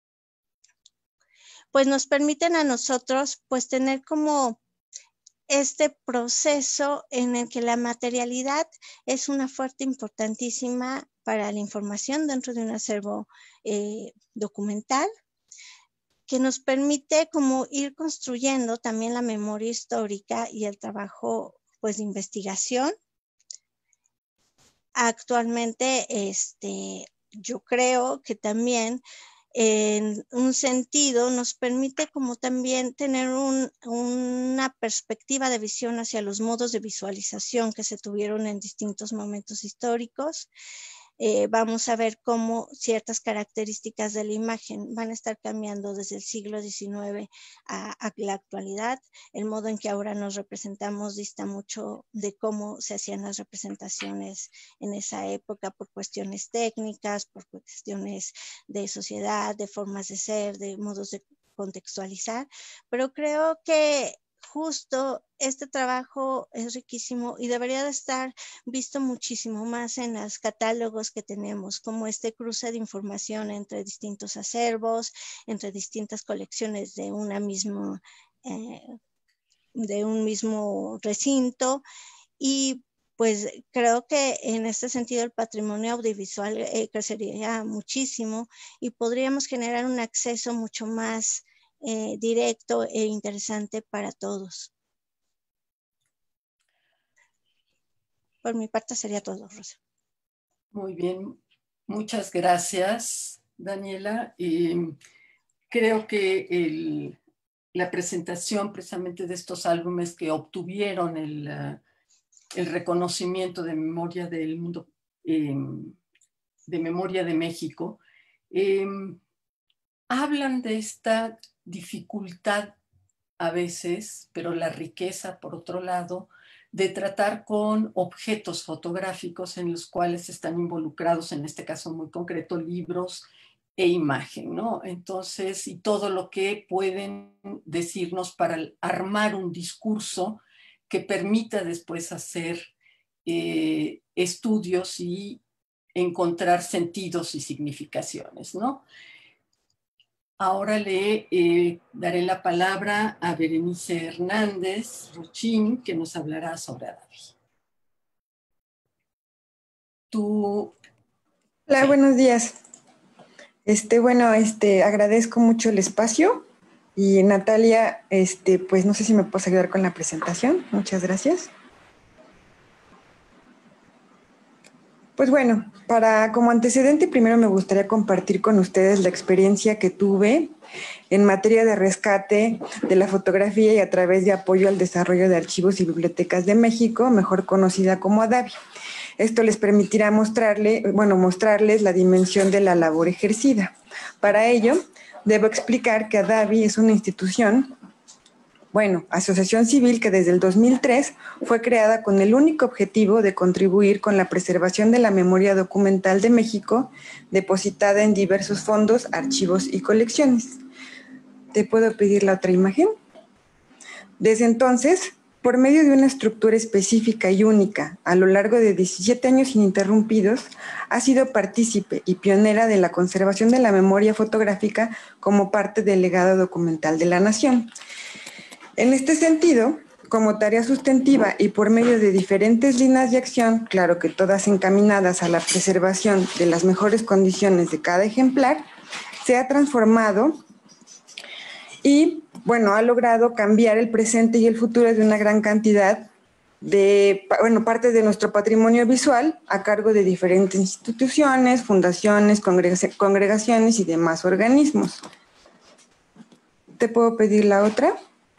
pues nos permiten a nosotros pues tener como este proceso en el que la materialidad es una fuente importantísima para la información dentro de un acervo documental, que nos permite como ir construyendo también la memoria histórica y el trabajo pues de investigación. Actualmente yo creo que también en un sentido nos permite como también tener una perspectiva de visión hacia los modos de visualización que se tuvieron en distintos momentos históricos. Vamos a ver cómo ciertas características de la imagen van a estar cambiando desde el siglo XIX a la actualidad. El modo en que ahora nos representamos dista mucho de cómo se hacían las representaciones en esa época por cuestiones técnicas, por cuestiones de sociedad, de formas de ser, de modos de contextualizar, pero creo que justo este trabajo es riquísimo y debería de estar visto muchísimo más en los catálogos que tenemos, como este cruce de información entre distintos acervos, entre distintas colecciones de un mismo recinto. Y pues creo que en este sentido el patrimonio audiovisual crecería muchísimo y podríamos generar un acceso mucho más directo e interesante para todos. Por mi parte sería todo, Rosa. Muy bien, muchas gracias, Daniela. Creo que la presentación precisamente de estos álbumes que obtuvieron el reconocimiento de memoria del mundo, de memoria de México, hablan de esta dificultad a veces, pero la riqueza, por otro lado, de tratar con objetos fotográficos en los cuales están involucrados, en este caso muy concreto, libros e imagen, ¿no? Entonces, y todo lo que pueden decirnos para armar un discurso que permita después hacer estudios y encontrar sentidos y significaciones, ¿no? Ahora le daré la palabra a Berenice Hernández Rochín, que nos hablará sobre Adavi. Hola, buenos días. Agradezco mucho el espacio y Natalia, pues no sé si me puedes ayudar con la presentación. Muchas gracias. Pues bueno, como antecedente, primero me gustaría compartir con ustedes la experiencia que tuve en materia de rescate de la fotografía y a través de apoyo al desarrollo de archivos y bibliotecas de México, mejor conocida como Adavi. Esto les permitirá mostrarles la dimensión de la labor ejercida. Para ello, debo explicar que ADAVI es una institución, asociación civil que desde el 2003 fue creada con el único objetivo de contribuir con la preservación de la memoria documental de México, depositada en diversos fondos, archivos y colecciones. ¿Te puedo pedir la otra imagen? Desde entonces, por medio de una estructura específica y única, a lo largo de 17 años ininterrumpidos, ha sido partícipe y pionera de la conservación de la memoria fotográfica como parte del legado documental de la nación. En este sentido, como tarea sustantiva y por medio de diferentes líneas de acción, claro que todas encaminadas a la preservación de las mejores condiciones de cada ejemplar, se ha transformado y, ha logrado cambiar el presente y el futuro de una gran cantidad de, parte de nuestro patrimonio visual a cargo de diferentes instituciones, fundaciones, congregaciones y demás organismos. ¿Te puedo pedir la otra?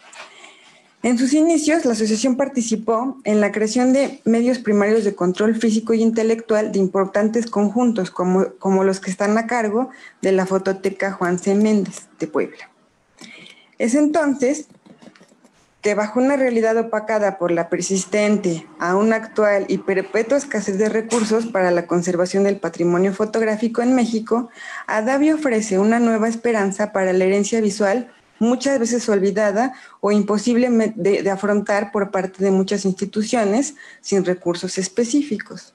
En sus inicios, la asociación participó en la creación de medios primarios de control físico y intelectual de importantes conjuntos, como los que están a cargo de la Fototeca Juan C. Méndez de Puebla. Es entonces que bajo una realidad opacada por la persistente, aún actual y perpetua escasez de recursos para la conservación del patrimonio fotográfico en México, ADAVI ofrece una nueva esperanza para la herencia visual muchas veces olvidada o imposible de afrontar por parte de muchas instituciones sin recursos específicos.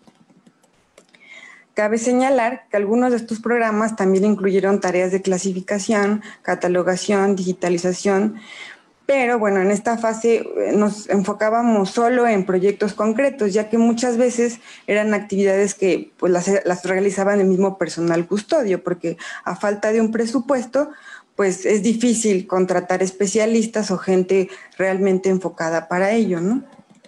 Cabe señalar que algunos de estos programas también incluyeron tareas de clasificación, catalogación, digitalización, pero en esta fase nos enfocábamos solo en proyectos concretos, ya que muchas veces eran actividades que las realizaban el mismo personal custodio, porque a falta de un presupuesto, es difícil contratar especialistas o gente realmente enfocada para ello, ¿no?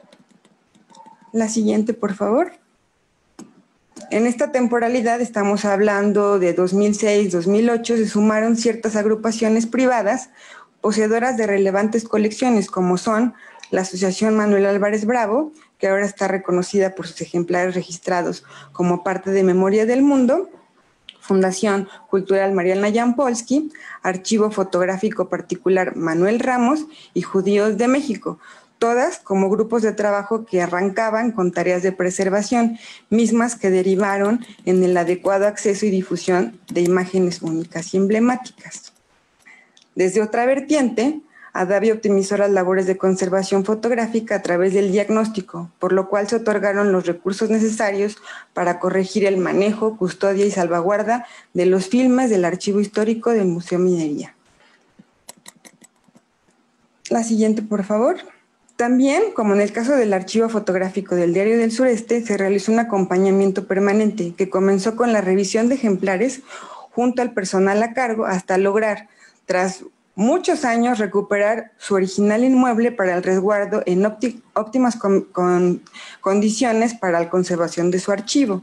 La siguiente, por favor. En esta temporalidad, estamos hablando de 2006-2008, se sumaron ciertas agrupaciones privadas poseedoras de relevantes colecciones, como son la Asociación Manuel Álvarez Bravo, que ahora está reconocida por sus ejemplares registrados como parte de Memoria del Mundo, Fundación Cultural Mariana Jampolsky, Archivo Fotográfico Particular Manuel Ramos y Judíos de México, todas como grupos de trabajo que arrancaban con tareas de preservación, mismas que derivaron en el adecuado acceso y difusión de imágenes únicas y emblemáticas. Desde otra vertiente, ADAVI optimizó las labores de conservación fotográfica a través del diagnóstico, por lo cual se otorgaron los recursos necesarios para corregir el manejo, custodia y salvaguarda de los filmes del archivo histórico del Museo Minería. La siguiente, por favor. También, como en el caso del archivo fotográfico del Diario del Sureste, se realizó un acompañamiento permanente que comenzó con la revisión de ejemplares junto al personal a cargo hasta lograr, tras muchos años, recuperar su original inmueble para el resguardo en óptimas condiciones para la conservación de su archivo.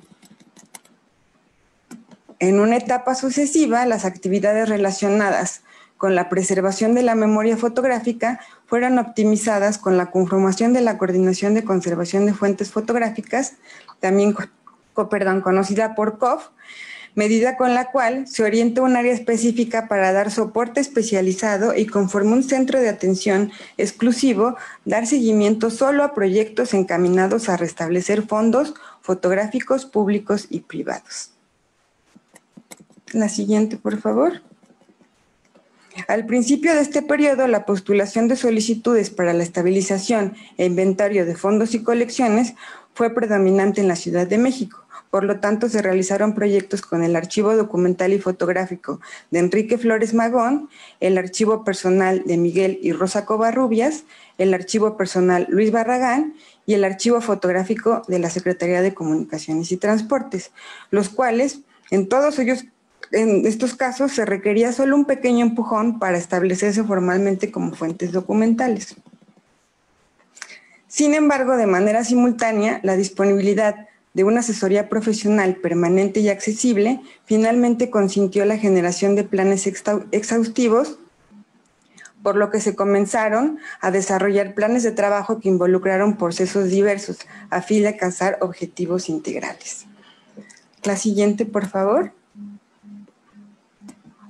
En una etapa sucesiva, las actividades relacionadas con la preservación de la memoria fotográfica fueron optimizadas con la conformación de la Coordinación de Conservación de Fuentes Fotográficas, también conocida por COF, medida con la cual se orienta un área específica para dar soporte especializado y conforme un centro de atención exclusivo, dar seguimiento solo a proyectos encaminados a restablecer fondos fotográficos públicos y privados. La siguiente, por favor. Al principio de este periodo, la postulación de solicitudes para la estabilización e inventario de fondos y colecciones fue predominante en la Ciudad de México. Por lo tanto, se realizaron proyectos con el Archivo Documental y Fotográfico de Enrique Flores Magón, el Archivo Personal de Miguel y Rosa Covarrubias, el Archivo Personal Luis Barragán y el Archivo Fotográfico de la Secretaría de Comunicaciones y Transportes, los cuales, en todos ellos, en estos casos, se requería solo un pequeño empujón para establecerse formalmente como fuentes documentales. Sin embargo, de manera simultánea, la disponibilidad de una asesoría profesional permanente y accesible finalmente consintió la generación de planes exhaustivos, por lo que se comenzaron a desarrollar planes de trabajo que involucraron procesos diversos a fin de alcanzar objetivos integrales. La siguiente, por favor.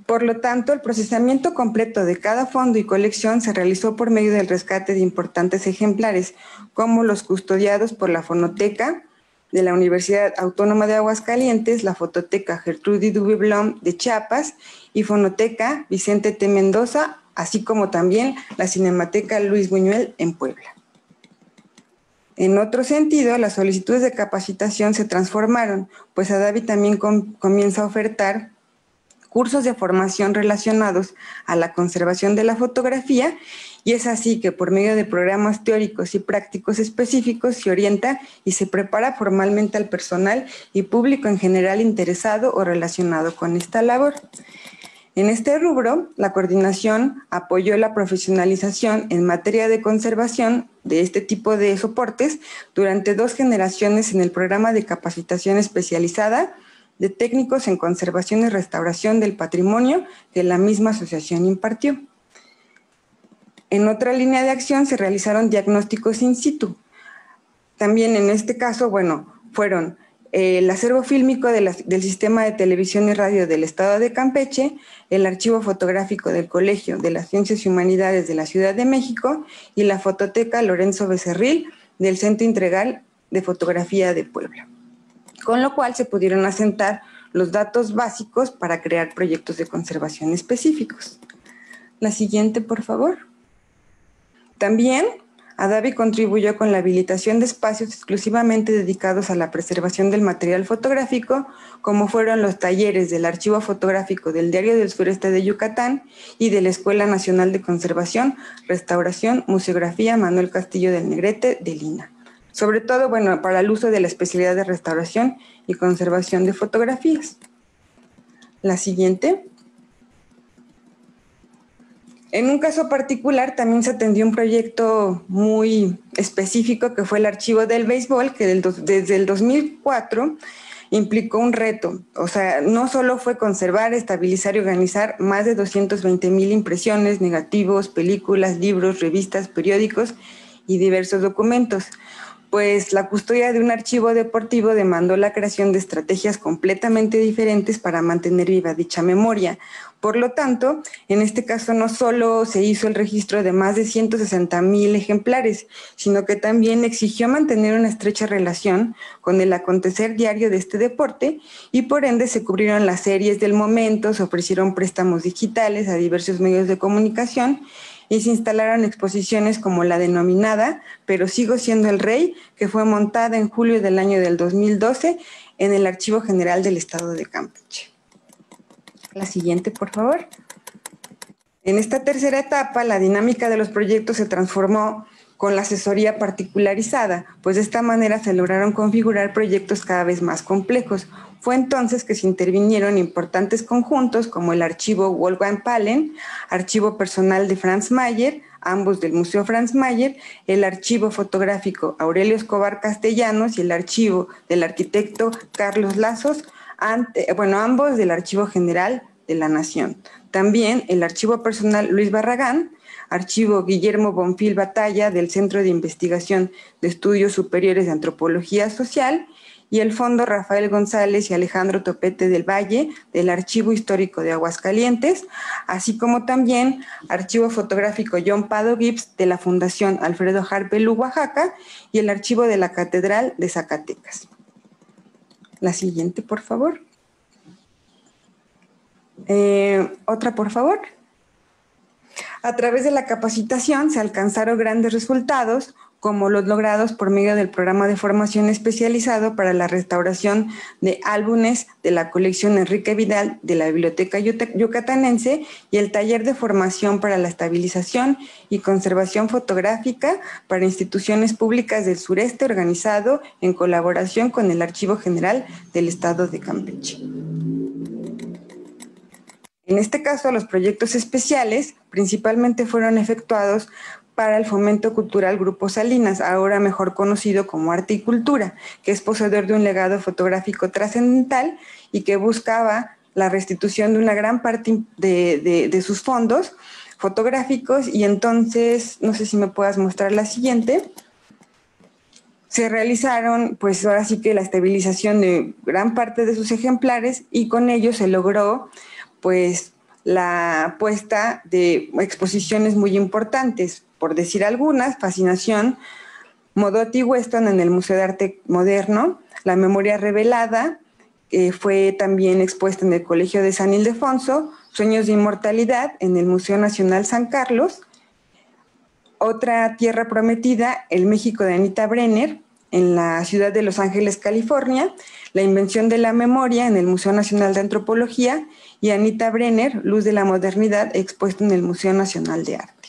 Por lo tanto, el procesamiento completo de cada fondo y colección se realizó por medio del rescate de importantes ejemplares, como los custodiados por la Fonoteca de la Universidad Autónoma de Aguascalientes, la Fototeca Gertrudis Duviblom de Chiapas y Fonoteca Vicente T. Mendoza, así como también la Cinemateca Luis Buñuel en Puebla. En otro sentido, las solicitudes de capacitación se transformaron, pues Adavi también comienza a ofertar cursos de formación relacionados a la conservación de la fotografía, y es así que por medio de programas teóricos y prácticos específicos se orienta y se prepara formalmente al personal y público en general interesado o relacionado con esta labor. En este rubro, la coordinación apoyó la profesionalización en materia de conservación de este tipo de soportes durante 2 generaciones en el programa de capacitación especializada de técnicos en conservación y restauración del patrimonio que la misma asociación impartió. En otra línea de acción se realizaron diagnósticos in situ. También en este caso, fueron el acervo fílmico del Sistema de Televisión y Radio del Estado de Campeche, el archivo fotográfico del Colegio de las Ciencias y Humanidades de la Ciudad de México y la Fototeca Lorenzo Becerril del Centro Integral de Fotografía de Puebla, con lo cual se pudieron asentar los datos básicos para crear proyectos de conservación específicos. La siguiente, por favor. También, Adavi contribuyó con la habilitación de espacios exclusivamente dedicados a la preservación del material fotográfico, como fueron los talleres del Archivo Fotográfico del Diario del Sureste de Yucatán y de la Escuela Nacional de Conservación, Restauración, Museografía Manuel Castillo del Negrete de Lina. Sobre todo, para el uso de la especialidad de restauración y conservación de fotografías. La siguiente. En un caso particular también se atendió un proyecto muy específico que fue el Archivo del Béisbol, que desde el 2004 implicó un reto. O sea, no solo fue conservar, estabilizar y organizar más de 220,000 impresiones, negativos, películas, libros, revistas, periódicos y diversos documentos, pues la custodia de un archivo deportivo demandó la creación de estrategias completamente diferentes para mantener viva dicha memoria. Por lo tanto, en este caso no solo se hizo el registro de más de 160,000 ejemplares, sino que también exigió mantener una estrecha relación con el acontecer diario de este deporte y por ende se cubrieron las series del momento, se ofrecieron préstamos digitales a diversos medios de comunicación y se instalaron exposiciones como la denominada Pero sigo siendo el rey, que fue montada en julio del año del 2012 en el Archivo General del Estado de Campeche. La siguiente, por favor. En esta tercera etapa, la dinámica de los proyectos se transformó con la asesoría particularizada, pues de esta manera se lograron configurar proyectos cada vez más complejos. Fue entonces que se intervinieron importantes conjuntos como el archivo Wolfgang Pahlen, archivo personal de Franz Mayer, ambos del Museo Franz Mayer, el archivo fotográfico Aurelio Escobar Castellanos y el archivo del arquitecto Carlos Lazos, ambos del Archivo General de la Nación. También el archivo personal Luis Barragán, archivo Guillermo Bonfil Batalla del Centro de Investigación de Estudios Superiores de Antropología Social y el Fondo Rafael González y Alejandro Topete del Valle del Archivo Histórico de Aguascalientes, así como también archivo fotográfico John Pado Gibbs de la Fundación Alfredo Harpelú, Oaxaca, y el archivo de la Catedral de Zacatecas. La siguiente, por favor. Otra, por favor. A través de la capacitación se alcanzaron grandes resultados, como los logrados por medio del programa de formación especializado para la restauración de álbumes de la colección Enrique Vidal de la Biblioteca Yucatanense y el taller de formación para la estabilización y conservación fotográfica para instituciones públicas del sureste, organizado en colaboración con el Archivo General del Estado de Campeche. En este caso, los proyectos especiales principalmente fueron efectuados para el Fomento Cultural Grupo Salinas, ahora mejor conocido como Arte y Cultura, que es poseedor de un legado fotográfico trascendental y que buscaba la restitución de una gran parte de sus fondos fotográficos. Y entonces, no sé si me puedas mostrar la siguiente. Se realizaron, pues ahora sí que la estabilización de gran parte de sus ejemplares y con ello se logró, pues, la puesta de exposiciones muy importantes, por decir algunas: Fascinación, Modotti Weston en el Museo de Arte Moderno, La Memoria Revelada, fue también expuesta en el Colegio de San Ildefonso, Sueños de Inmortalidad en el Museo Nacional San Carlos, otra Tierra Prometida, El México de Anita Brenner, en la ciudad de Los Ángeles, California, La Invención de la Memoria en el Museo Nacional de Antropología, y Anita Brenner, Luz de la Modernidad, expuesto en el Museo Nacional de Arte.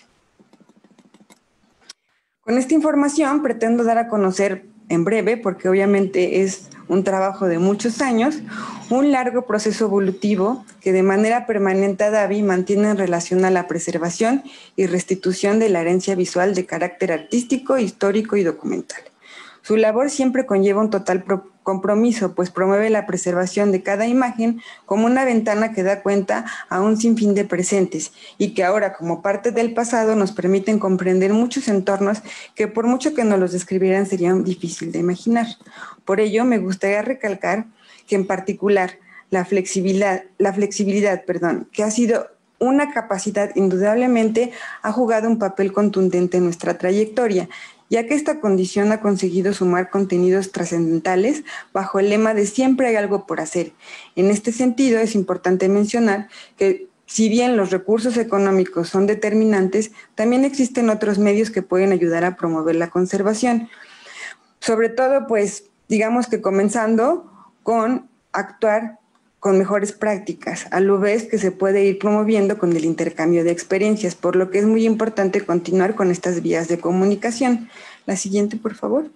Con esta información pretendo dar a conocer en breve, porque obviamente es un trabajo de muchos años, un largo proceso evolutivo que de manera permanente Adavi mantiene en relación a la preservación y restitución de la herencia visual de carácter artístico, histórico y documental. Su labor siempre conlleva un total compromiso, pues promueve la preservación de cada imagen como una ventana que da cuenta a un sinfín de presentes y que ahora, como parte del pasado, nos permiten comprender muchos entornos que por mucho que nos los describieran serían difícil de imaginar. Por ello, me gustaría recalcar que en particular la flexibilidad, que ha sido una capacidad indudablemente, ha jugado un papel contundente en nuestra trayectoria, ya que esta condición ha conseguido sumar contenidos trascendentales bajo el lema de siempre hay algo por hacer. En este sentido, es importante mencionar que si bien los recursos económicos son determinantes, también existen otros medios que pueden ayudar a promover la conservación. Sobre todo, pues, digamos que comenzando con actuar con mejores prácticas, a lo vez que se puede ir promoviendo con el intercambio de experiencias, por lo que es muy importante continuar con estas vías de comunicación. La siguiente, por favor.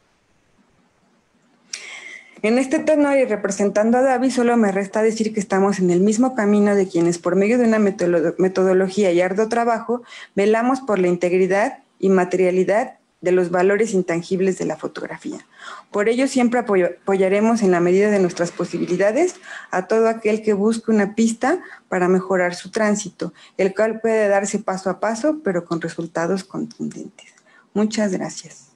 En este tenor y representando a Adavi, solo me resta decir que estamos en el mismo camino de quienes, por medio de una metodología y arduo trabajo, velamos por la integridad y materialidad de los valores intangibles de la fotografía. Por ello, siempre apoyaremos en la medida de nuestras posibilidades a todo aquel que busque una pista para mejorar su tránsito, el cual puede darse paso a paso, pero con resultados contundentes. Muchas gracias.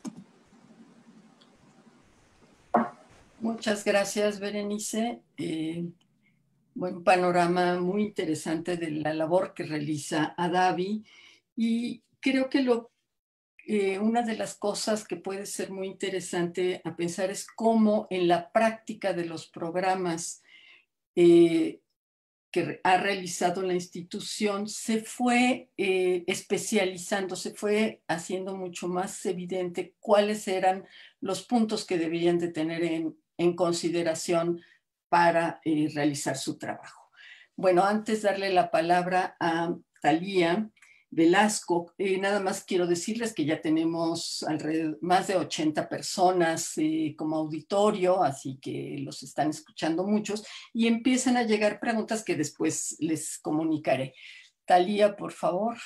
Muchas gracias, Berenice. Buen panorama muy interesante de la labor que realiza Adavi, y creo que una de las cosas que puede ser muy interesante a pensar es cómo en la práctica de los programas que ha realizado la institución se fue especializando, se fue haciendo mucho más evidente cuáles eran los puntos que debían de tener en consideración para realizar su trabajo. Bueno, antes de darle la palabra a Thalía Velasco, nada más quiero decirles que ya tenemos más de 80 personas como auditorio, así que los están escuchando muchos y empiezan a llegar preguntas que después les comunicaré. Thalía, por favor.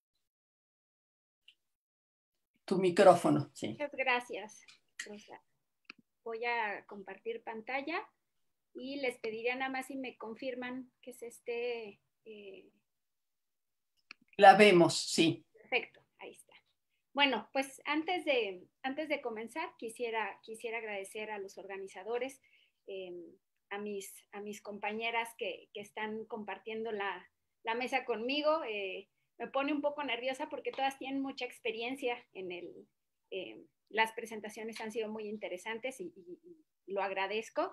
Tu micrófono. Sí. Muchas gracias, Rosa. Voy a compartir pantalla y les pediría nada más si me confirman que se esté... La vemos, sí. Perfecto, ahí está. Bueno, pues antes de comenzar, quisiera agradecer a los organizadores, a mis compañeras que están compartiendo la mesa conmigo. Me pone un poco nerviosa porque todas tienen mucha experiencia las presentaciones han sido muy interesantes y lo agradezco.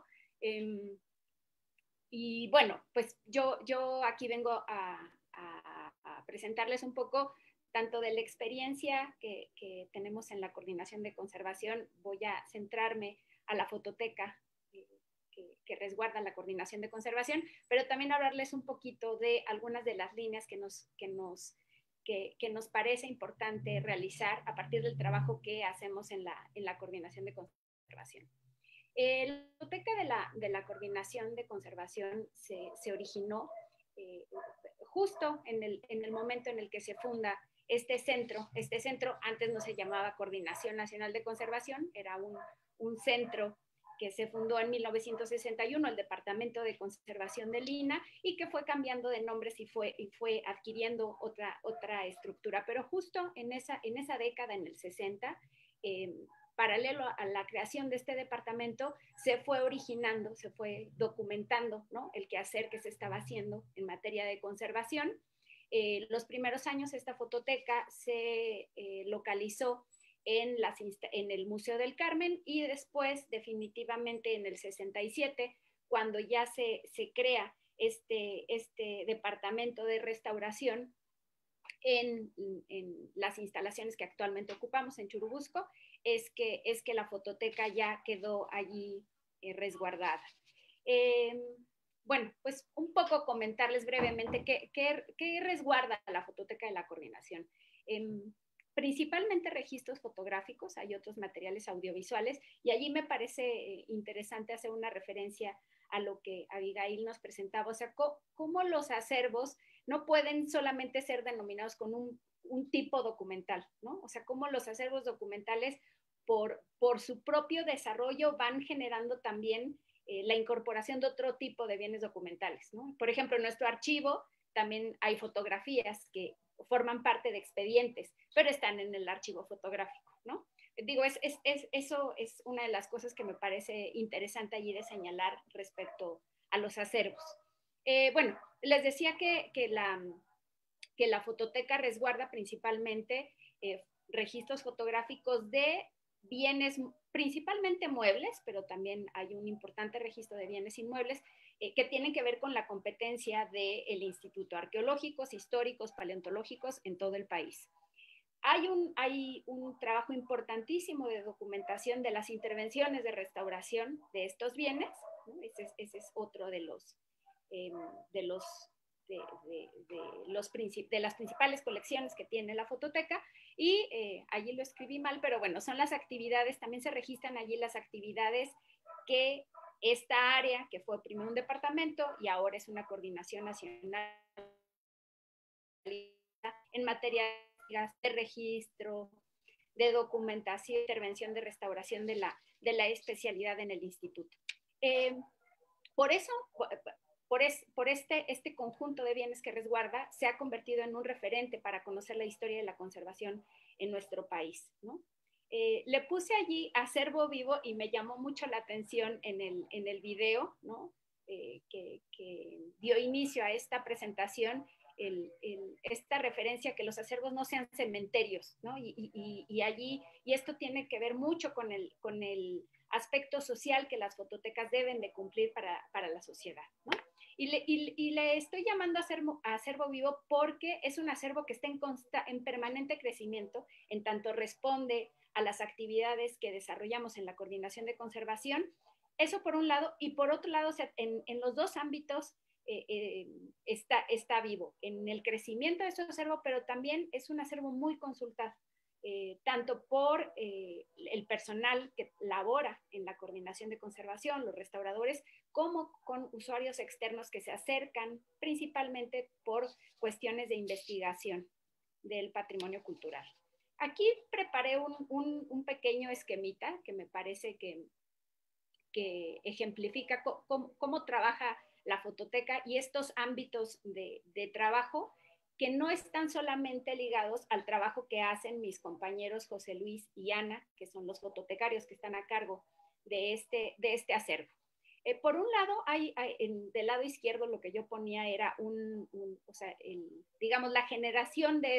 Y bueno, pues yo aquí vengo a presentarles un poco tanto de la experiencia que tenemos en la coordinación de conservación. Voy a centrarme a la fototeca que resguarda la coordinación de conservación, pero también hablarles un poquito de algunas de las líneas que nos parece importante realizar a partir del trabajo que hacemos en la coordinación de conservación. La fototeca de la coordinación de conservación se originó justo en el momento en el que se funda este centro. Este centro antes no se llamaba Coordinación Nacional de Conservación, era un centro que se fundó en 1961, el Departamento de Conservación de Lina, y que fue cambiando de nombres y fue adquiriendo otra estructura. Pero justo en esa década, en el 60, paralelo a la creación de este departamento, se fue originando, se fue documentando, ¿no?, el quehacer que se estaba haciendo en materia de conservación. Los primeros años esta fototeca se localizó en el Museo del Carmen, y después definitivamente en el 67, cuando ya se crea este departamento de restauración en las instalaciones que actualmente ocupamos en Churubusco, es que la fototeca ya quedó allí resguardada. Bueno, pues un poco comentarles brevemente qué resguarda la fototeca de la Coordinación. Principalmente registros fotográficos, hay otros materiales audiovisuales, y allí me parece interesante hacer una referencia a lo que Abigail nos presentaba, o sea, cómo los acervos no pueden solamente ser denominados con un tipo documental, ¿no? O sea, cómo los acervos documentales por su propio desarrollo van generando también la incorporación de otro tipo de bienes documentales, ¿no? Por ejemplo, en nuestro archivo también hay fotografías que forman parte de expedientes, pero están en el archivo fotográfico, ¿no? Digo, eso es una de las cosas que me parece interesante allí de señalar respecto a los acervos. Bueno, les decía que la fototeca resguarda principalmente registros fotográficos de bienes, principalmente muebles, pero también hay un importante registro de bienes inmuebles que tienen que ver con la competencia del Instituto Arqueológicos, Históricos, Paleontológicos en todo el país. Hay un trabajo importantísimo de documentación de las intervenciones de restauración de estos bienes, ¿no? Ese es otro de las principales colecciones que tiene la fototeca, y allí lo escribí mal, pero bueno, son las actividades, también se registran allí las actividades que esta área, que fue primero un departamento y ahora es una coordinación nacional en materia de registro, de documentación, intervención de restauración de la especialidad en el instituto. Por eso, por este conjunto de bienes que resguarda, se ha convertido en un referente para conocer la historia de la conservación en nuestro país, ¿no? Le puse allí acervo vivo y me llamó mucho la atención en el video, ¿no? Que dio inicio a esta presentación, esta referencia que los acervos no sean cementerios, ¿no? Y allí, y esto tiene que ver mucho con el aspecto social que las fototecas deben de cumplir para la sociedad, ¿no? Y le estoy llamando acervo vivo porque es un acervo que está en permanente crecimiento, en tanto responde a las actividades que desarrollamos en la coordinación de conservación. Eso por un lado, y por otro lado, en los dos ámbitos está vivo, en el crecimiento de ese acervo, pero también es un acervo muy consultado. Tanto por el personal que labora en la coordinación de conservación, los restauradores, como con usuarios externos que se acercan principalmente por cuestiones de investigación del patrimonio cultural. Aquí preparé un pequeño esquemita que me parece que ejemplifica cómo trabaja la fototeca y estos ámbitos de trabajo que no están solamente ligados al trabajo que hacen mis compañeros José Luis y Ana, que son los fototecarios que están a cargo de este acervo. Por un lado, del lado izquierdo lo que yo ponía era digamos, la generación de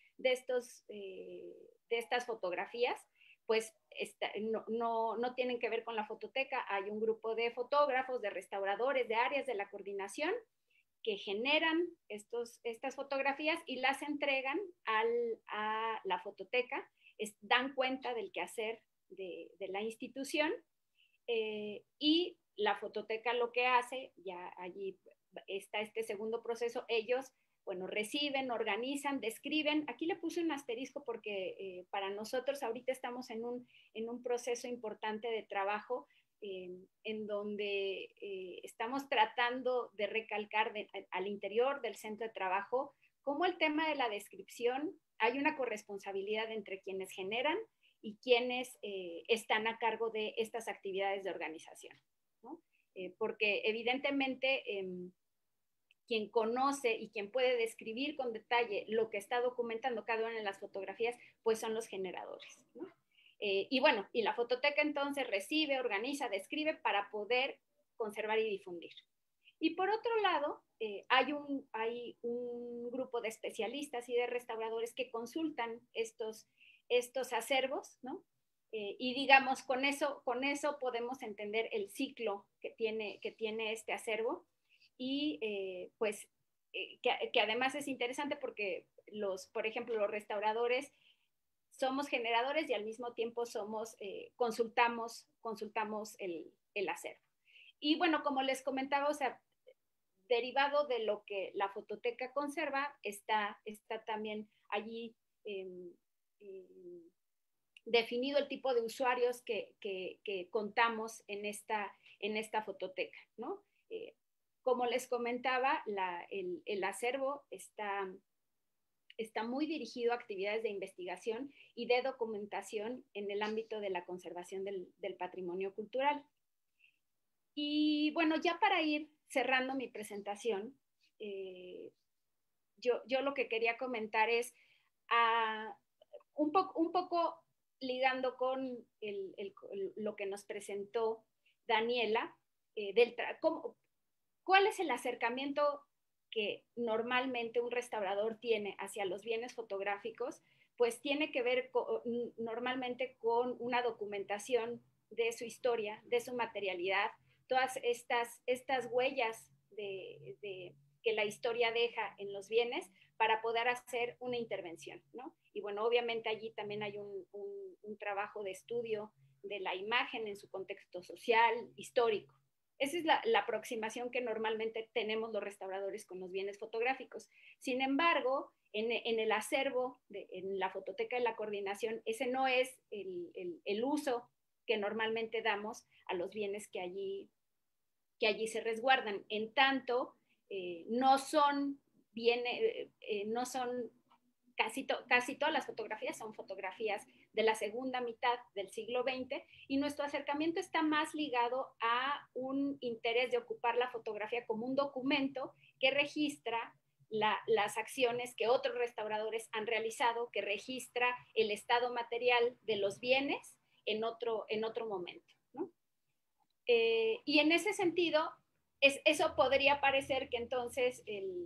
estas fotografías, pues no tienen que ver con la fototeca. Hay un grupo de fotógrafos, de restauradores, de áreas de la coordinación que generan estas fotografías y las entregan a la fototeca, dan cuenta del quehacer de la institución, y la fototeca lo que hace, ya allí está este segundo proceso, ellos, bueno, reciben, organizan, describen. Aquí le puse un asterisco porque para nosotros ahorita estamos en un proceso importante de trabajo en donde estamos tratando de recalcar al interior del centro de trabajo cómo el tema de la descripción, hay una corresponsabilidad entre quienes generan y quienes están a cargo de estas actividades de organización, ¿no? Porque evidentemente quien conoce y quien puede describir con detalle lo que está documentando cada una de las fotografías, pues son los generadores, ¿no? Y bueno, y la fototeca entonces recibe, organiza, describe para poder conservar y difundir. Y por otro lado, hay un grupo de especialistas y de restauradores que consultan estos acervos, ¿no? Y digamos, con eso podemos entender el ciclo que tiene este acervo y pues que además es interesante porque por ejemplo, los restauradores somos generadores y al mismo tiempo consultamos el acervo. Y bueno, como les comentaba, o sea, derivado de lo que la fototeca conserva, está también allí definido el tipo de usuarios que contamos en esta fototeca, ¿no? Como les comentaba, el acervo está muy dirigido a actividades de investigación y de documentación en el ámbito de la conservación del patrimonio cultural. Y bueno, ya para ir cerrando mi presentación, yo lo que quería comentar es un poco ligando con lo que nos presentó Daniela, ¿cuál es el acercamiento que normalmente un restaurador tiene hacia los bienes fotográficos? Pues tiene que ver normalmente con una documentación de su historia, de su materialidad, todas estas huellas que la historia deja en los bienes para poder hacer una intervención, ¿no? Y bueno, obviamente allí también hay un trabajo de estudio de la imagen en su contexto social, histórico. Esa es la aproximación que normalmente tenemos los restauradores con los bienes fotográficos. Sin embargo, en el acervo, en la fototeca de la coordinación, ese no es el uso que normalmente damos a los bienes que allí se resguardan. En tanto, no son casi todas las fotografías son fotografías de la segunda mitad del siglo XX y nuestro acercamiento está más ligado a un interés de ocupar la fotografía como un documento que registra las acciones que otros restauradores han realizado, que registra el estado material de los bienes en otro momento, ¿no? Y en ese sentido, eso podría parecer que entonces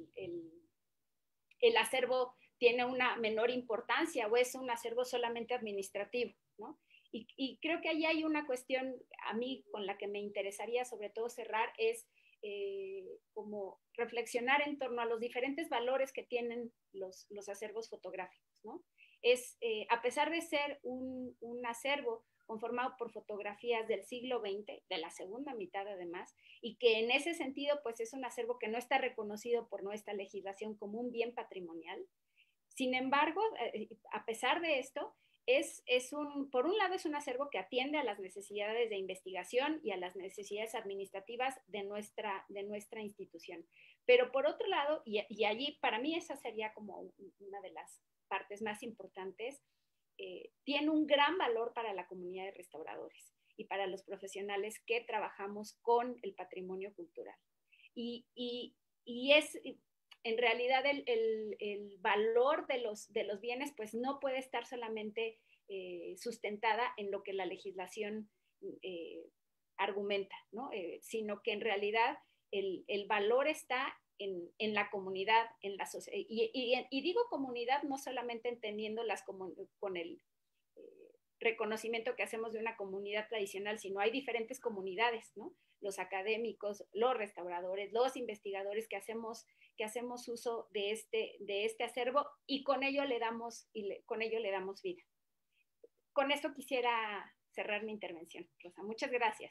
el acervo tiene una menor importancia o es un acervo solamente administrativo, ¿no? Y creo que ahí hay una cuestión a mí con la que me interesaría sobre todo cerrar, es como reflexionar en torno a los diferentes valores que tienen los acervos fotográficos, ¿no? A pesar de ser un acervo conformado por fotografías del siglo XX, de la segunda mitad además, y que en ese sentido pues es un acervo que no está reconocido por nuestra legislación como un bien patrimonial. Sin embargo, a pesar de esto, por un lado es un acervo que atiende a las necesidades de investigación y a las necesidades administrativas de nuestra institución. Pero por otro lado, y allí para mí esa sería como una de las partes más importantes, tiene un gran valor para la comunidad de restauradores y para los profesionales que trabajamos con el patrimonio cultural. Y es, en realidad, el valor de los bienes pues no puede estar solamente sustentada en lo que la legislación argumenta, ¿no? Sino que en realidad el valor está en la comunidad, en la sociedad. Y digo comunidad no solamente entendiéndolas con el reconocimiento que hacemos de una comunidad tradicional, sino hay diferentes comunidades, ¿no? Los académicos, los restauradores, los investigadores que hacemos uso de este acervo y con ello le damos vida. Con esto quisiera cerrar mi intervención, Rosa. Muchas gracias.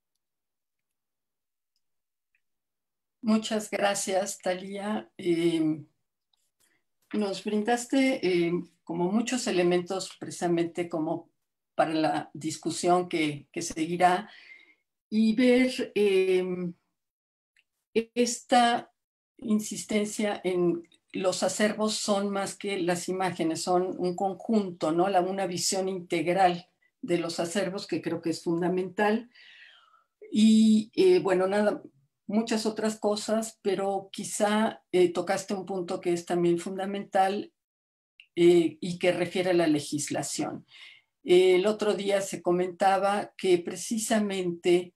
Muchas gracias, Thalía. Nos brindaste como muchos elementos precisamente como para la discusión que seguirá y ver esta insistencia en los acervos son más que las imágenes, son un conjunto, ¿no? Una visión integral de los acervos que creo que es fundamental. Y bueno, muchas otras cosas, pero quizá tocaste un punto que es también fundamental y que refiere a la legislación. El otro día se comentaba que precisamente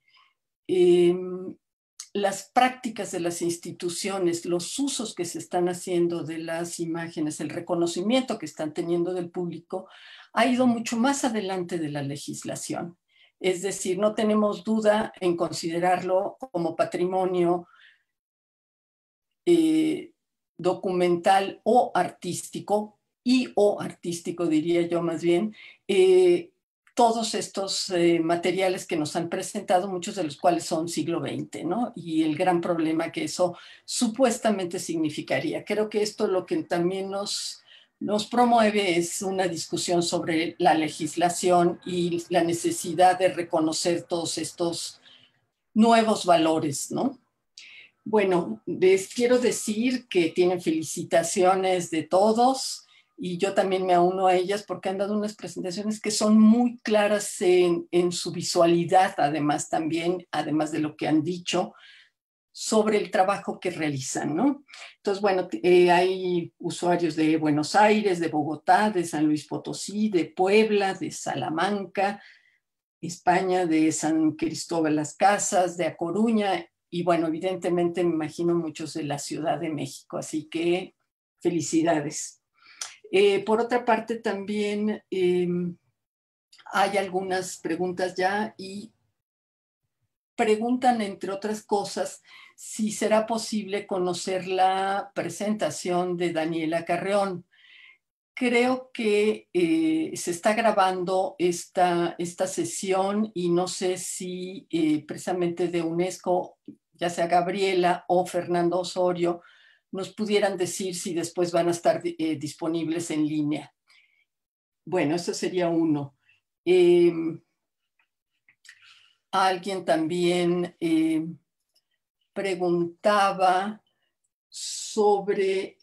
las prácticas de las instituciones, los usos que se están haciendo de las imágenes, el reconocimiento que están teniendo del público, ha ido mucho más adelante de la legislación. Es decir, no tenemos duda en considerarlo como patrimonio documental o artístico, diría yo más bien, todos estos materiales que nos han presentado, muchos de los cuales son siglo XX, ¿no? Y el gran problema que eso supuestamente significaría. Creo que esto lo que también nos promueve es una discusión sobre la legislación y la necesidad de reconocer todos estos nuevos valores, ¿no? Bueno, les quiero decir que tienen felicitaciones de todos y yo también me uno a ellas porque han dado unas presentaciones que son muy claras en su visualidad, además de lo que han dicho sobre el trabajo que realizan, ¿no? Entonces, bueno, hay usuarios de Buenos Aires, de Bogotá, de San Luis Potosí, de Puebla, de Salamanca, España, de San Cristóbal Las Casas, de A Coruña, y bueno, evidentemente me imagino muchos de la Ciudad de México, así que felicidades. Por otra parte, también hay algunas preguntas ya y preguntan, entre otras cosas, si será posible conocer la presentación de Daniela Carreón. Creo que se está grabando esta sesión y no sé si precisamente de UNESCO, ya sea Gabriela o Fernando Osorio, nos pudieran decir si después van a estar disponibles en línea. Bueno, eso sería uno. Alguien también preguntaba sobre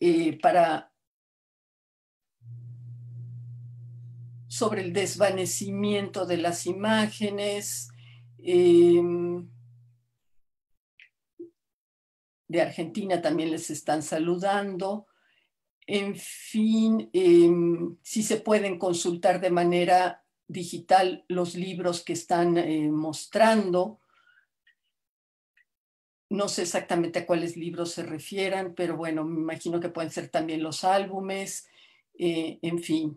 el desvanecimiento de las imágenes. De Argentina también les están saludando. En fin, si se pueden consultar de manera digital los libros que están mostrando. No sé exactamente a cuáles libros se refieran, pero bueno, me imagino que pueden ser también los álbumes, en fin.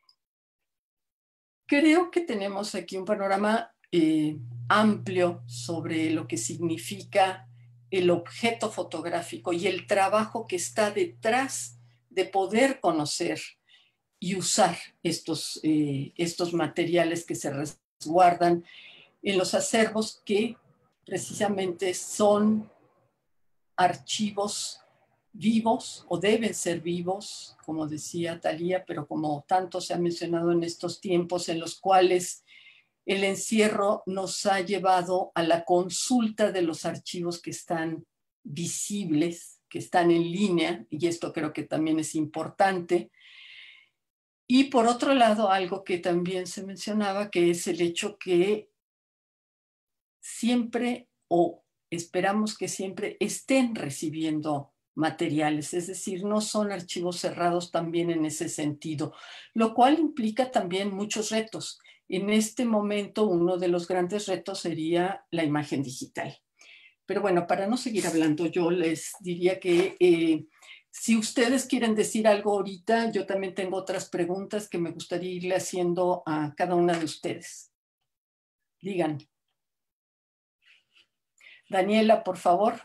Creo que tenemos aquí un panorama amplio sobre lo que significa el objeto fotográfico y el trabajo que está detrás de poder conocer y usar estos materiales que se resguardan en los acervos que precisamente son archivos vivos o deben ser vivos, como decía Thalía, pero como tanto se ha mencionado en estos tiempos en los cuales el encierro nos ha llevado a la consulta de los archivos que están visibles, que están en línea, y esto creo que también es importante. Y por otro lado, algo que también se mencionaba, que es el hecho que siempre, o esperamos que siempre, estén recibiendo materiales, es decir, no son archivos cerrados también en ese sentido, lo cual implica también muchos retos. En este momento, uno de los grandes retos sería la imagen digital. Pero bueno, para no seguir hablando, yo les diría que si ustedes quieren decir algo ahorita, yo también tengo otras preguntas que me gustaría irle haciendo a cada una de ustedes. Digan. Daniela, por favor.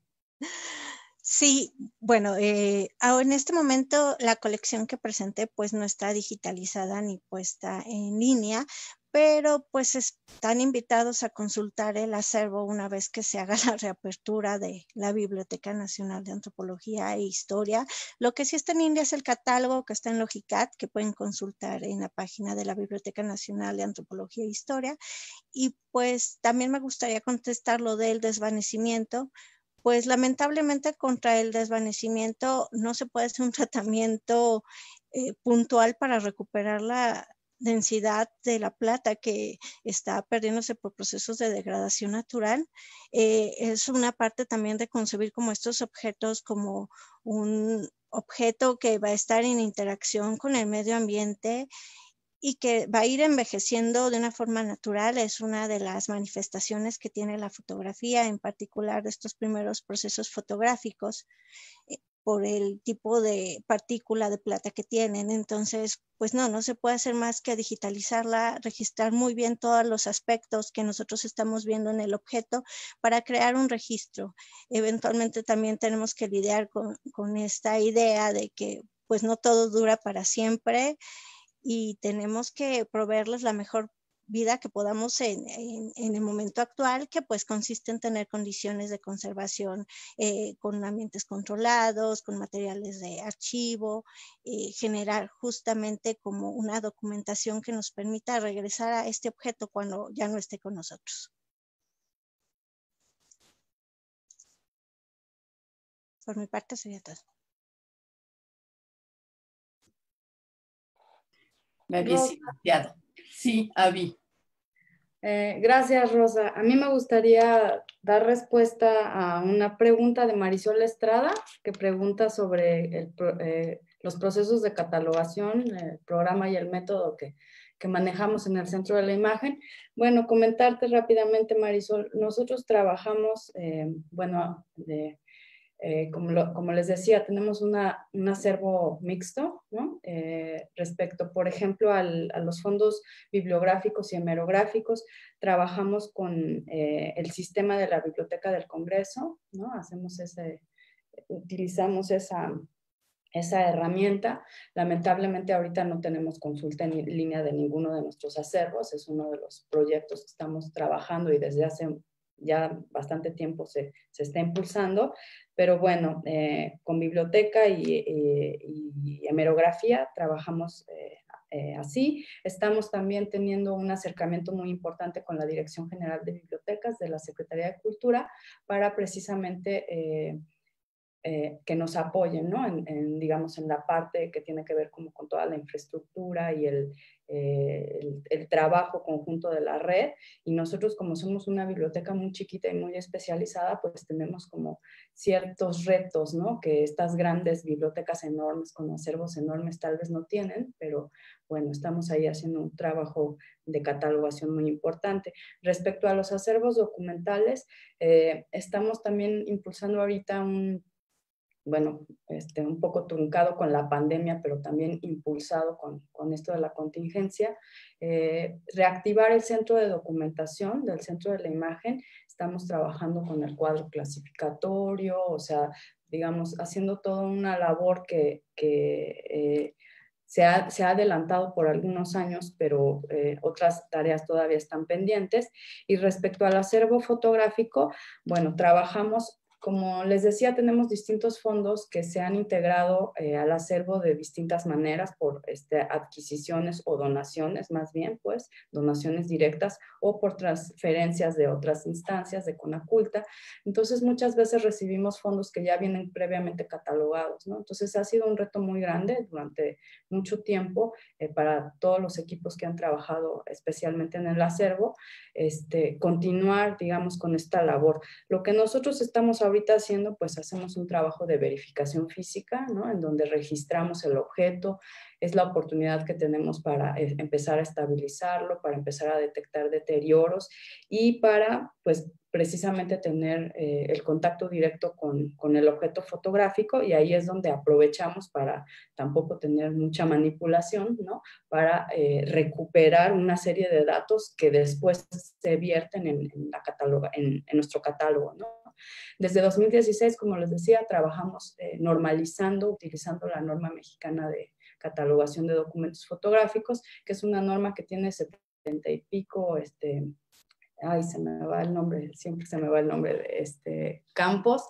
Sí, bueno, en este momento la colección que presenté pues no está digitalizada ni puesta en línea, pero pues están invitados a consultar el acervo una vez que se haga la reapertura de la Biblioteca Nacional de Antropología e Historia. Lo que sí está en línea es el catálogo que está en Logicat, que pueden consultar en la página de la Biblioteca Nacional de Antropología e Historia. Y pues también me gustaría contestar lo del desvanecimiento. Pues lamentablemente contra el desvanecimiento no se puede hacer un tratamiento puntual para recuperar la densidad de la plata que está perdiéndose por procesos de degradación natural. Es una parte también de concebir como estos objetos como un objeto que va a estar en interacción con el medio ambiente y que va a ir envejeciendo de una forma natural. Es una de las manifestaciones que tiene la fotografía, en particular de estos primeros procesos fotográficos, por el tipo de partícula de plata que tienen. Entonces, pues no se puede hacer más que digitalizarla, registrar muy bien todos los aspectos que nosotros estamos viendo en el objeto para crear un registro. Eventualmente también tenemos que lidiar con esta idea de que pues no todo dura para siempre, y tenemos que proveerles la mejor vida que podamos en el momento actual, que pues consiste en tener condiciones de conservación con ambientes controlados, con materiales de archivo, generar justamente como una documentación que nos permita regresar a este objeto cuando ya no esté con nosotros. Por mi parte sería todo. Me había silenciado. Sí, Abby. Gracias, Rosa. A mí me gustaría dar respuesta a una pregunta de Marisol Estrada, que pregunta sobre los procesos de catalogación, el programa y el método que manejamos en el Centro de la Imagen. Bueno, comentarte rápidamente, Marisol, nosotros trabajamos, como les decía, tenemos un acervo mixto, ¿no? Respecto, por ejemplo, a los fondos bibliográficos y hemerográficos, trabajamos con el sistema de la Biblioteca del Congreso, ¿no? Utilizamos esa herramienta. Lamentablemente ahorita no tenemos consulta en línea de ninguno de nuestros acervos, es uno de los proyectos que estamos trabajando y desde hace ya bastante tiempo se está impulsando, pero bueno, con biblioteca y hemerografía trabajamos así. Estamos también teniendo un acercamiento muy importante con la Dirección General de Bibliotecas de la Secretaría de Cultura para precisamente que nos apoyen, ¿no? Digamos, en la parte que tiene que ver como con toda la infraestructura y el trabajo conjunto de la red. Y nosotros, como somos una biblioteca muy chiquita y muy especializada, pues tenemos como ciertos retos, ¿no? Que estas grandes bibliotecas enormes, con acervos enormes, tal vez no tienen, pero bueno, estamos ahí haciendo un trabajo de catalogación muy importante. Respecto a los acervos documentales, estamos también impulsando ahorita un poco truncado con la pandemia, pero también impulsado con esto de la contingencia, reactivar el centro de documentación del Centro de la Imagen. Estamos trabajando con el cuadro clasificatorio, o sea, digamos, haciendo toda una labor que se ha adelantado por algunos años, pero otras tareas todavía están pendientes. Y respecto al acervo fotográfico, bueno, trabajamos. Como les decía, tenemos distintos fondos que se han integrado al acervo de distintas maneras por adquisiciones o donaciones, más bien, pues, donaciones directas o por transferencias de otras instancias de Conaculta. Entonces, muchas veces recibimos fondos que ya vienen previamente catalogados, ¿no? Entonces, ha sido un reto muy grande durante mucho tiempo para todos los equipos que han trabajado especialmente en el acervo, continuar, digamos, con esta labor. Lo que nosotros estamos ahorita haciendo, pues hacemos un trabajo de verificación física, ¿no? En donde registramos el objeto. Es la oportunidad que tenemos para empezar a estabilizarlo, para empezar a detectar deterioros y para, pues, precisamente tener el contacto directo con el objeto fotográfico, y ahí es donde aprovechamos para tampoco tener mucha manipulación, ¿no? Para recuperar una serie de datos que después se vierten en nuestro catálogo, ¿no? Desde 2016, como les decía, trabajamos normalizando, utilizando la norma mexicana de catalogación de documentos fotográficos, que es una norma que tiene 70 y pico, se me va el nombre, siempre se me va el nombre de campos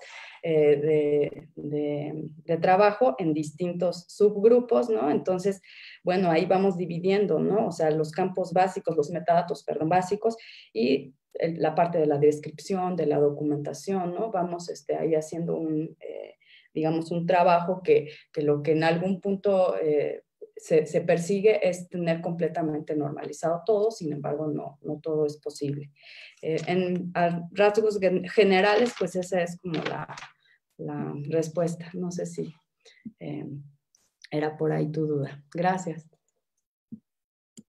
de trabajo en distintos subgrupos, ¿no? Entonces, bueno, ahí vamos dividiendo, ¿no? O sea, los campos básicos, los metadatos, perdón, básicos, y la parte de la descripción, de la documentación, ¿no? Vamos ahí haciendo digamos, un trabajo que lo que en algún punto se persigue es tener completamente normalizado todo, sin embargo, no todo es posible. En rasgos generales, pues esa es como la respuesta. No sé si era por ahí tu duda. Gracias.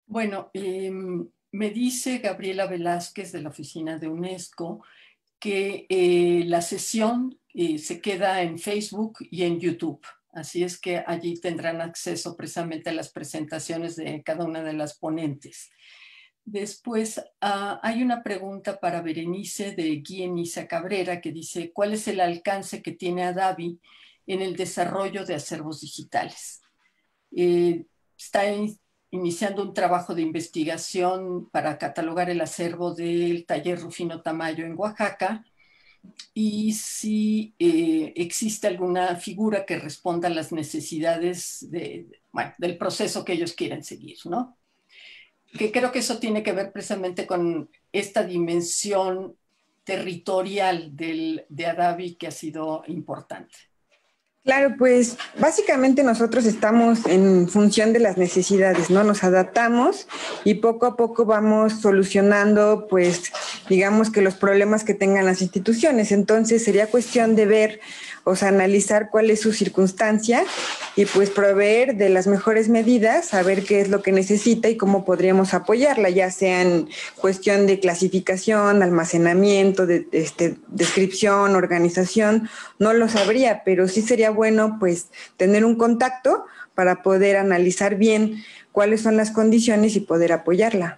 Bueno, me dice Gabriela Velázquez de la oficina de UNESCO que la sesión se queda en Facebook y en YouTube. Así es que allí tendrán acceso precisamente a las presentaciones de cada una de las ponentes. Después hay una pregunta para Berenice de Guienisa Cabrera que dice, ¿cuál es el alcance que tiene Adavi en el desarrollo de acervos digitales? Está iniciando un trabajo de investigación para catalogar el acervo del taller Rufino Tamayo en Oaxaca y si existe alguna figura que responda a las necesidades del proceso que ellos quieren seguir, ¿no? Que creo que eso tiene que ver precisamente con esta dimensión territorial de Adavi que ha sido importante. Claro, pues básicamente nosotros estamos en función de las necesidades, ¿no? Nos adaptamos y poco a poco vamos solucionando, pues, digamos que los problemas que tengan las instituciones. Entonces sería cuestión de ver, o sea, analizar cuál es su circunstancia y pues proveer de las mejores medidas, saber qué es lo que necesita y cómo podríamos apoyarla, ya sea en cuestión de clasificación, almacenamiento, descripción, organización, no lo sabría, pero sí sería bueno pues tener un contacto para poder analizar bien cuáles son las condiciones y poder apoyarla.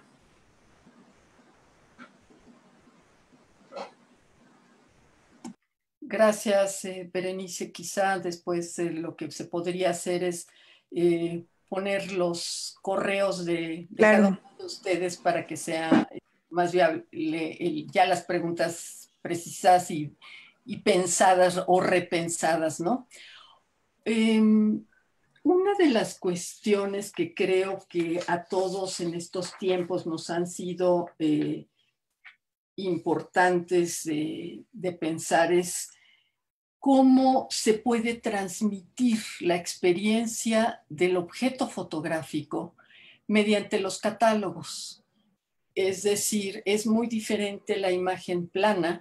Gracias, Berenice. Quizá después lo que se podría hacer es poner los correos de Claro. cada uno de ustedes para que sea más viable ya las preguntas precisas y pensadas o repensadas, ¿no? Una de las cuestiones que creo que a todos en estos tiempos nos han sido importantes de pensar es cómo se puede transmitir la experiencia del objeto fotográfico mediante los catálogos. Es decir, es muy diferente la imagen plana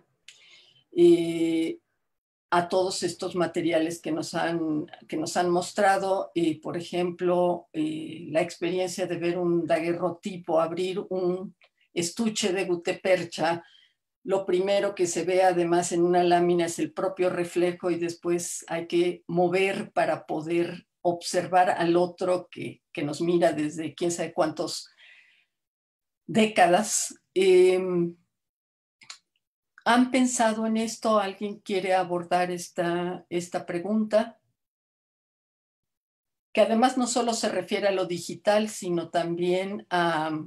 a todos estos materiales que nos han mostrado. Por ejemplo, la experiencia de ver un daguerrotipo, abrir un estuche de gutepercha. Lo primero que se ve además en una lámina es el propio reflejo y después hay que mover para poder observar al otro que nos mira desde quién sabe cuántas décadas. ¿Han pensado en esto? ¿Alguien quiere abordar esta pregunta? Que además no solo se refiere a lo digital, sino también a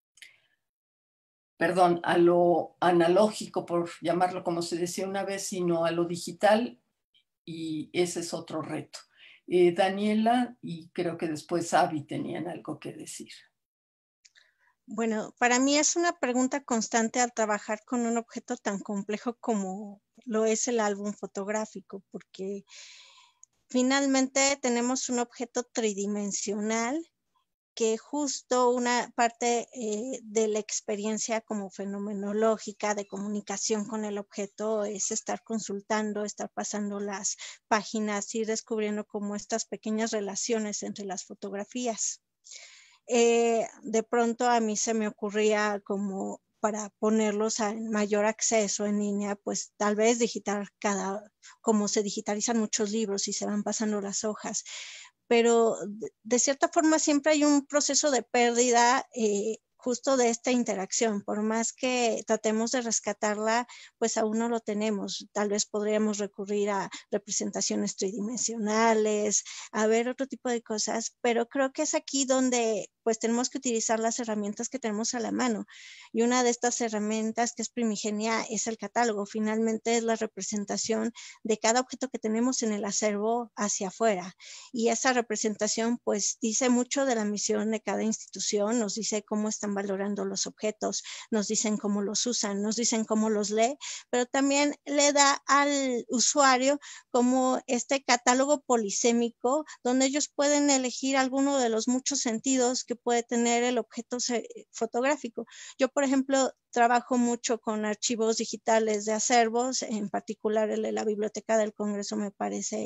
lo analógico, por llamarlo como se decía una vez, sino a lo digital, y ese es otro reto. Daniela, y creo que después Avi tenían algo que decir. Bueno, para mí es una pregunta constante al trabajar con un objeto tan complejo como lo es el álbum fotográfico, porque finalmente tenemos un objeto tridimensional que justo una parte de la experiencia como fenomenológica de comunicación con el objeto es estar consultando, estar pasando las páginas, ir descubriendo como estas pequeñas relaciones entre las fotografías. De pronto a mí se me ocurría como para ponerlos en mayor acceso en línea, pues tal vez como se digitalizan muchos libros y se van pasando las hojas, pero de cierta forma siempre hay un proceso de pérdida justo de esta interacción. Por más que tratemos de rescatarla, pues aún no lo tenemos. Tal vez podríamos recurrir a representaciones tridimensionales, a ver otro tipo de cosas, pero creo que es aquí donde pues tenemos que utilizar las herramientas que tenemos a la mano. Y una de estas herramientas que es primigenia es el catálogo. Finalmente es la representación de cada objeto que tenemos en el acervo hacia afuera. Y esa representación pues dice mucho de la misión de cada institución, nos dice cómo están valorando los objetos, nos dicen cómo los usan, nos dicen cómo los lee, pero también le da al usuario como este catálogo polisémico donde ellos pueden elegir alguno de los muchos sentidos que puede tener el objeto fotográfico. Yo, por ejemplo, trabajo mucho con archivos digitales de acervos, en particular el de la Biblioteca del Congreso me parece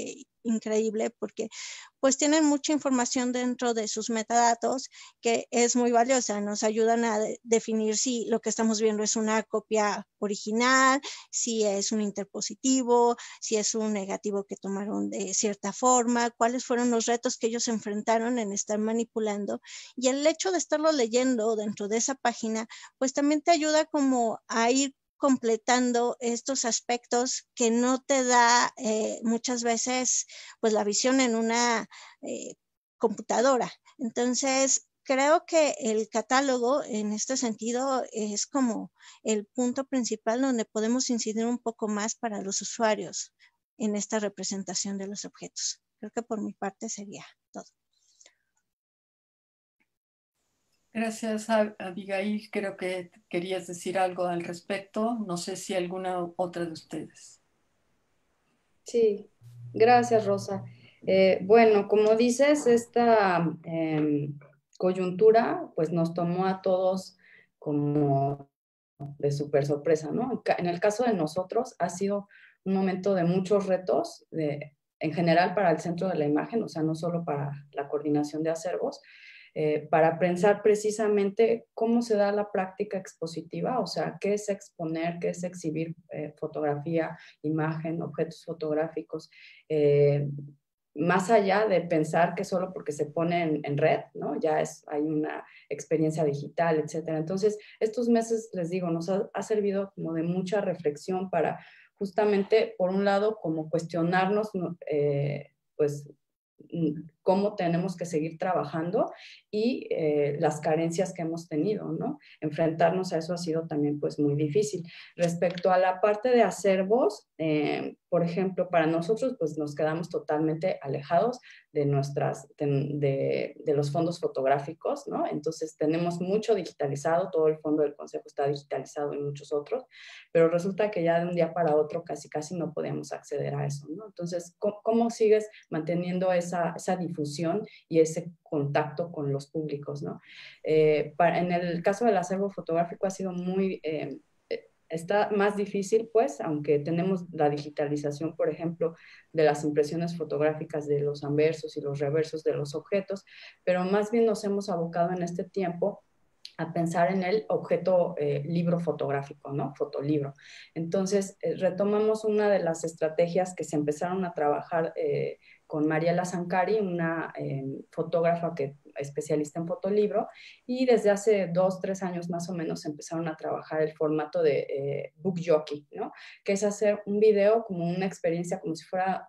increíble porque pues tienen mucha información dentro de sus metadatos que es muy valiosa. Nos ayudan a definir si lo que estamos viendo es una copia original, si es un interpositivo, si es un negativo que tomaron de cierta forma, cuáles fueron los retos que ellos enfrentaron en estar manipulando. Y el hecho de estarlo leyendo dentro de esa página, pues también te ayuda como a ir completando estos aspectos que no te da muchas veces pues la visión en una computadora. Entonces, creo que el catálogo en este sentido es como el punto principal donde podemos incidir un poco más para los usuarios en esta representación de los objetos. Creo que por mi parte sería todo. Gracias, Abigail. Creo que querías decir algo al respecto. No sé si alguna otra de ustedes. Sí, gracias, Rosa. Bueno, como dices, esta coyuntura pues nos tomó a todos como de súper sorpresa, ¿no? En el caso de nosotros ha sido un momento de muchos retos, en general para el Centro de la Imagen, o sea, no solo para la coordinación de acervos, para pensar precisamente cómo se da la práctica expositiva, o sea, qué es exponer, qué es exhibir fotografía, imagen, objetos fotográficos, más allá de pensar que solo porque se pone en red, ¿no? Ya hay una experiencia digital, etcétera. Entonces, estos meses, les digo, nos ha servido como de mucha reflexión para justamente, por un lado, como cuestionarnos, pues, cómo tenemos que seguir trabajando y las carencias que hemos tenido, ¿no? Enfrentarnos a eso ha sido también pues muy difícil. Respecto a la parte de acervos, por ejemplo, para nosotros pues nos quedamos totalmente alejados de de los fondos fotográficos, ¿no? Entonces tenemos mucho digitalizado, todo el fondo del Consejo está digitalizado y muchos otros, pero resulta que ya de un día para otro casi no podíamos acceder a eso, ¿no? Entonces, ¿cómo sigues manteniendo esa difusión y ese contacto con los públicos, ¿no? En el caso del acervo fotográfico ha sido está más difícil, pues, aunque tenemos la digitalización, por ejemplo, de las impresiones fotográficas de los anversos y los reversos de los objetos, pero más bien nos hemos abocado en este tiempo a pensar en el objeto libro fotográfico, ¿no? Fotolibro. Entonces, retomamos una de las estrategias que se empezaron a trabajar con Mariela Zancari, una fotógrafa especialista en fotolibro, y desde hace 2, 3 años más o menos empezaron a trabajar el formato de book jockey, ¿no? Que es hacer un video como una experiencia como si fuera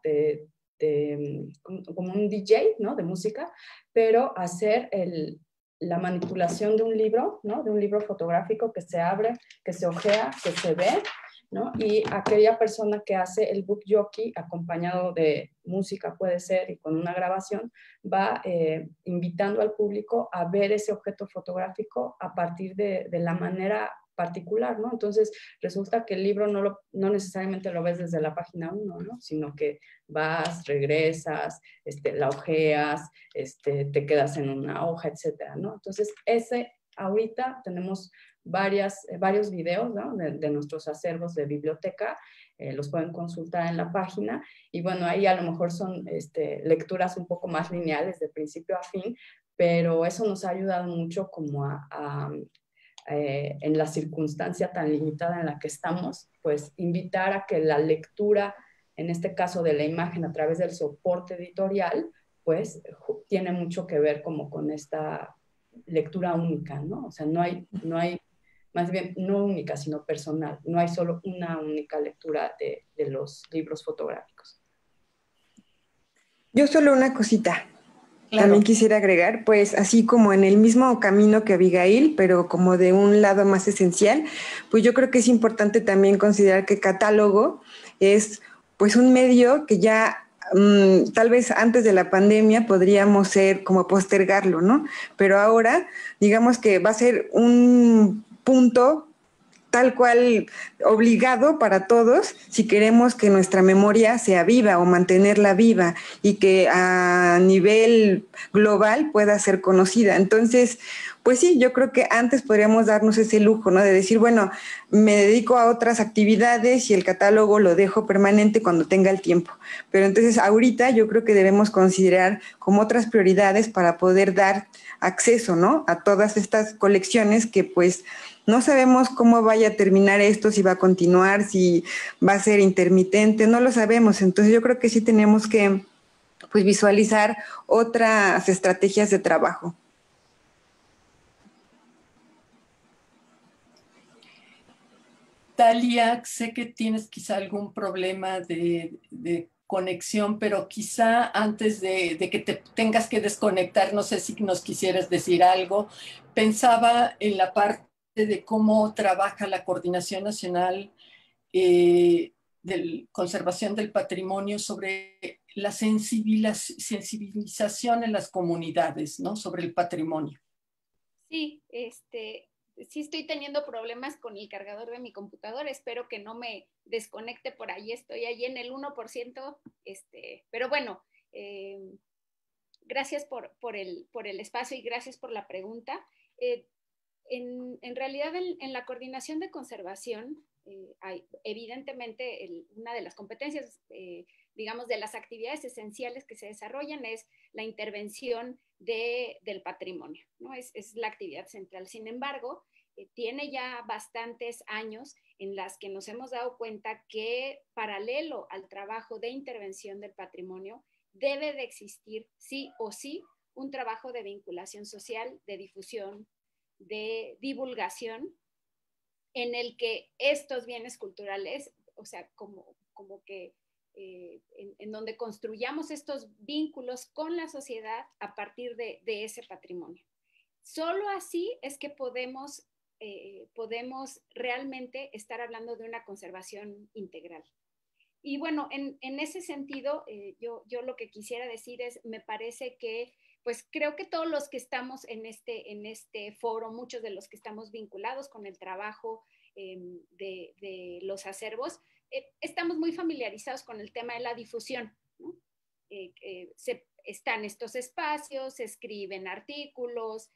como un DJ, ¿no? De música, pero hacer la manipulación de un libro, ¿no? De un libro fotográfico que se abre, que se ojea, que se ve, ¿no? Y aquella persona que hace el book jockey acompañado de música puede ser y con una grabación va invitando al público a ver ese objeto fotográfico a partir de la manera particular, ¿no? Entonces resulta que el libro no necesariamente lo ves desde la página 1, ¿no? Sino que vas, regresas, la ojeas, te quedas en una hoja, etcétera, ¿no? Entonces ahorita tenemos varios videos, ¿no? de nuestros acervos de biblioteca, los pueden consultar en la página y bueno, ahí a lo mejor son lecturas un poco más lineales de principio a fin, pero eso nos ha ayudado mucho como en la circunstancia tan limitada en la que estamos, pues invitar a que la lectura, en este caso de la imagen a través del soporte editorial, pues tiene mucho que ver como con esta lectura única, ¿no? O sea, no hay, más bien no única, sino personal. No hay solo una única lectura de los libros fotográficos. Yo solo una cosita. Claro. También quisiera agregar, pues así como en el mismo camino que Abigail, pero como de un lado más esencial, pues yo creo que es importante también considerar que catálogo es pues un medio que ya tal vez antes de la pandemia podríamos ser como postergarlo, ¿no? Pero ahora digamos que va a ser un punto tal cual obligado para todos si queremos que nuestra memoria sea viva o mantenerla viva y que a nivel global pueda ser conocida. Entonces, pues sí, yo creo que antes podríamos darnos ese lujo, ¿no? De decir, bueno, me dedico a otras actividades y el catálogo lo dejo permanente cuando tenga el tiempo. Pero entonces ahorita yo creo que debemos considerar como otras prioridades para poder dar acceso, ¿no? A todas estas colecciones que pues no sabemos cómo vaya a terminar esto, si va a continuar, si va a ser intermitente, no lo sabemos. Entonces yo creo que sí tenemos que pues visualizar otras estrategias de trabajo. Dalia, sé que tienes quizá algún problema de conexión, pero quizá antes de que te tengas que desconectar, no sé si nos quisieras decir algo. Pensaba en la parte de cómo trabaja la Coordinación Nacional de Conservación del Patrimonio sobre la sensibilización en las comunidades, ¿no? Sobre el patrimonio. Sí, sí estoy teniendo problemas con el cargador de mi computadora, espero que no me desconecte por ahí, estoy ahí en el 1%, pero bueno, gracias por el espacio y gracias por la pregunta. En realidad en la coordinación de conservación, evidentemente una de las competencias, digamos, de las actividades esenciales que se desarrollan es la intervención del patrimonio, ¿no? Es la actividad central. Sin embargo, tiene ya bastantes años en las que nos hemos dado cuenta que paralelo al trabajo de intervención del patrimonio, debe de existir sí o sí un trabajo de vinculación social, de difusión, de divulgación, en el que estos bienes culturales, o sea, como que en donde construyamos estos vínculos con la sociedad a partir de ese patrimonio. Solo así es que podemos realmente estar hablando de una conservación integral. Y bueno, en ese sentido, yo lo que quisiera decir es, me parece que, pues creo que todos los que estamos en este foro, muchos de los que estamos vinculados con el trabajo de los acervos, estamos muy familiarizados con el tema de la difusión, ¿no? Están estos espacios, se escriben artículos,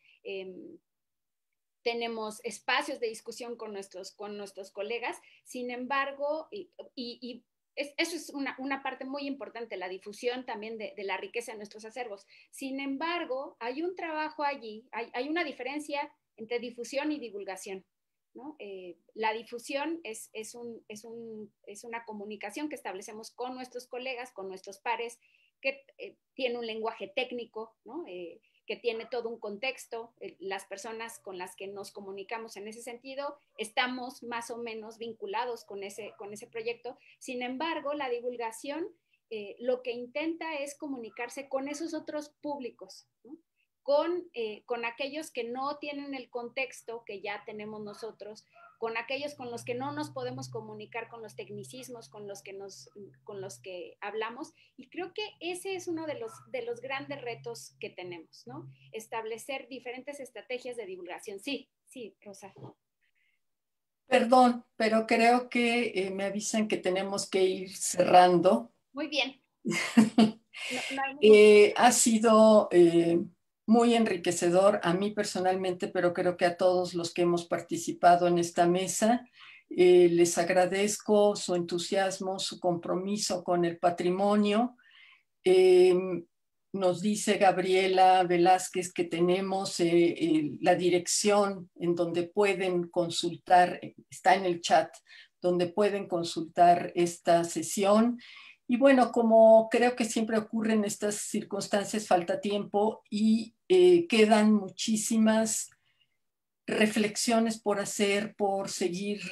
tenemos espacios de discusión con nuestros colegas. Sin embargo, eso es una parte muy importante, la difusión también de la riqueza de nuestros acervos. Sin embargo, hay un trabajo allí, hay una diferencia entre difusión y divulgación, ¿no? La difusión es una comunicación que establecemos con nuestros colegas, con nuestros pares, que tiene un lenguaje técnico, ¿no? Que tiene todo un contexto. Las personas con las que nos comunicamos en ese sentido estamos más o menos vinculados con ese proyecto. Sin embargo, la divulgación lo que intenta es comunicarse con esos otros públicos, ¿no? Con aquellos que no tienen el contexto que ya tenemos nosotros, con aquellos con los que no nos podemos comunicar con los tecnicismos con los que hablamos, y creo que ese es uno de los grandes retos que tenemos, ¿no? Establecer diferentes estrategias de divulgación. Sí, Rosa. Perdón, pero creo que me avisan que tenemos que ir cerrando. Muy bien. Ha sido muy enriquecedor a mí personalmente, pero creo que a todos los que hemos participado en esta mesa. Les agradezco su entusiasmo, su compromiso con el patrimonio. Nos dice Gabriela Velázquez que tenemos la dirección en donde pueden consultar, está en el chat, donde pueden consultar esta sesión. Y bueno, como creo que siempre ocurre en estas circunstancias, falta tiempo y quedan muchísimas reflexiones por hacer, por seguir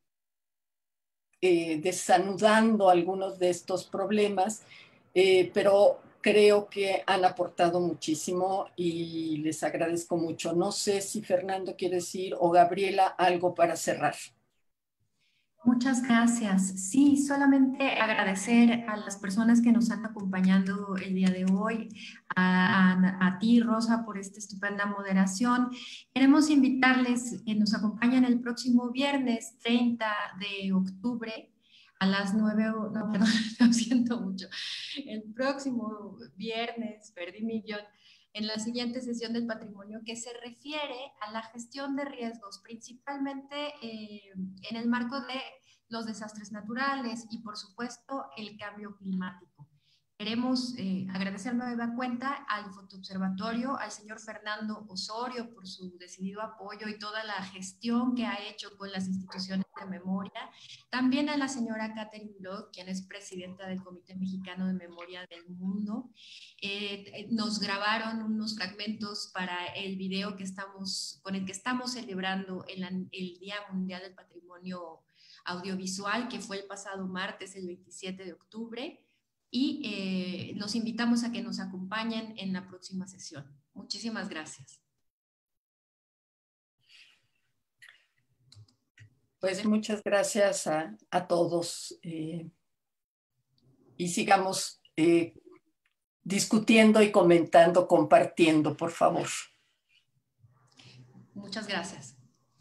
desanudando algunos de estos problemas, pero creo que han aportado muchísimo y les agradezco mucho. No sé si Fernando quiere decir o Gabriela algo para cerrar. Muchas gracias. Sí, solamente agradecer a las personas que nos han acompañado el día de hoy, a ti, Rosa, por esta estupenda moderación. Queremos invitarles que nos acompañen el próximo viernes 30 de octubre a las 9, no, perdón, lo siento mucho. El próximo viernes, perdí mi guión, en la siguiente sesión del patrimonio que se refiere a la gestión de riesgos, principalmente en el marco de los desastres naturales y, por supuesto, el cambio climático. Queremos agradecer nueva cuenta al Fotoobservatorio, al señor Fernando Osorio por su decidido apoyo y toda la gestión que ha hecho con las instituciones de memoria. También a la señora Catherine Bloch, quien es presidenta del Comité Mexicano de Memoria del Mundo. Nos grabaron unos fragmentos para el video con el que estamos celebrando el Día Mundial del Patrimonio Audiovisual, que fue el pasado martes, el 27 de octubre. Y los invitamos a que nos acompañen en la próxima sesión. Muchísimas gracias. Pues muchas gracias a todos y sigamos discutiendo y comentando, compartiendo, por favor. Muchas gracias.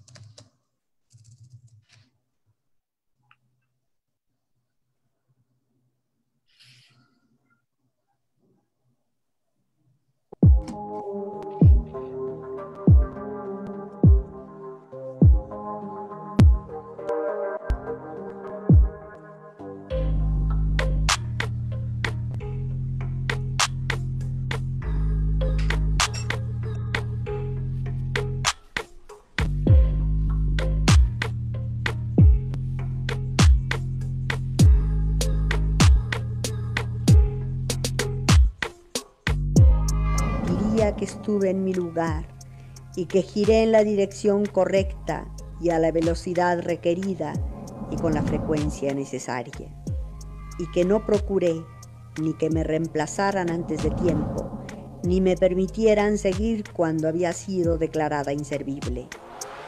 Que estuve en mi lugar y que giré en la dirección correcta y a la velocidad requerida y con la frecuencia necesaria, y que no procuré ni que me reemplazaran antes de tiempo, ni me permitieran seguir cuando había sido declarada inservible.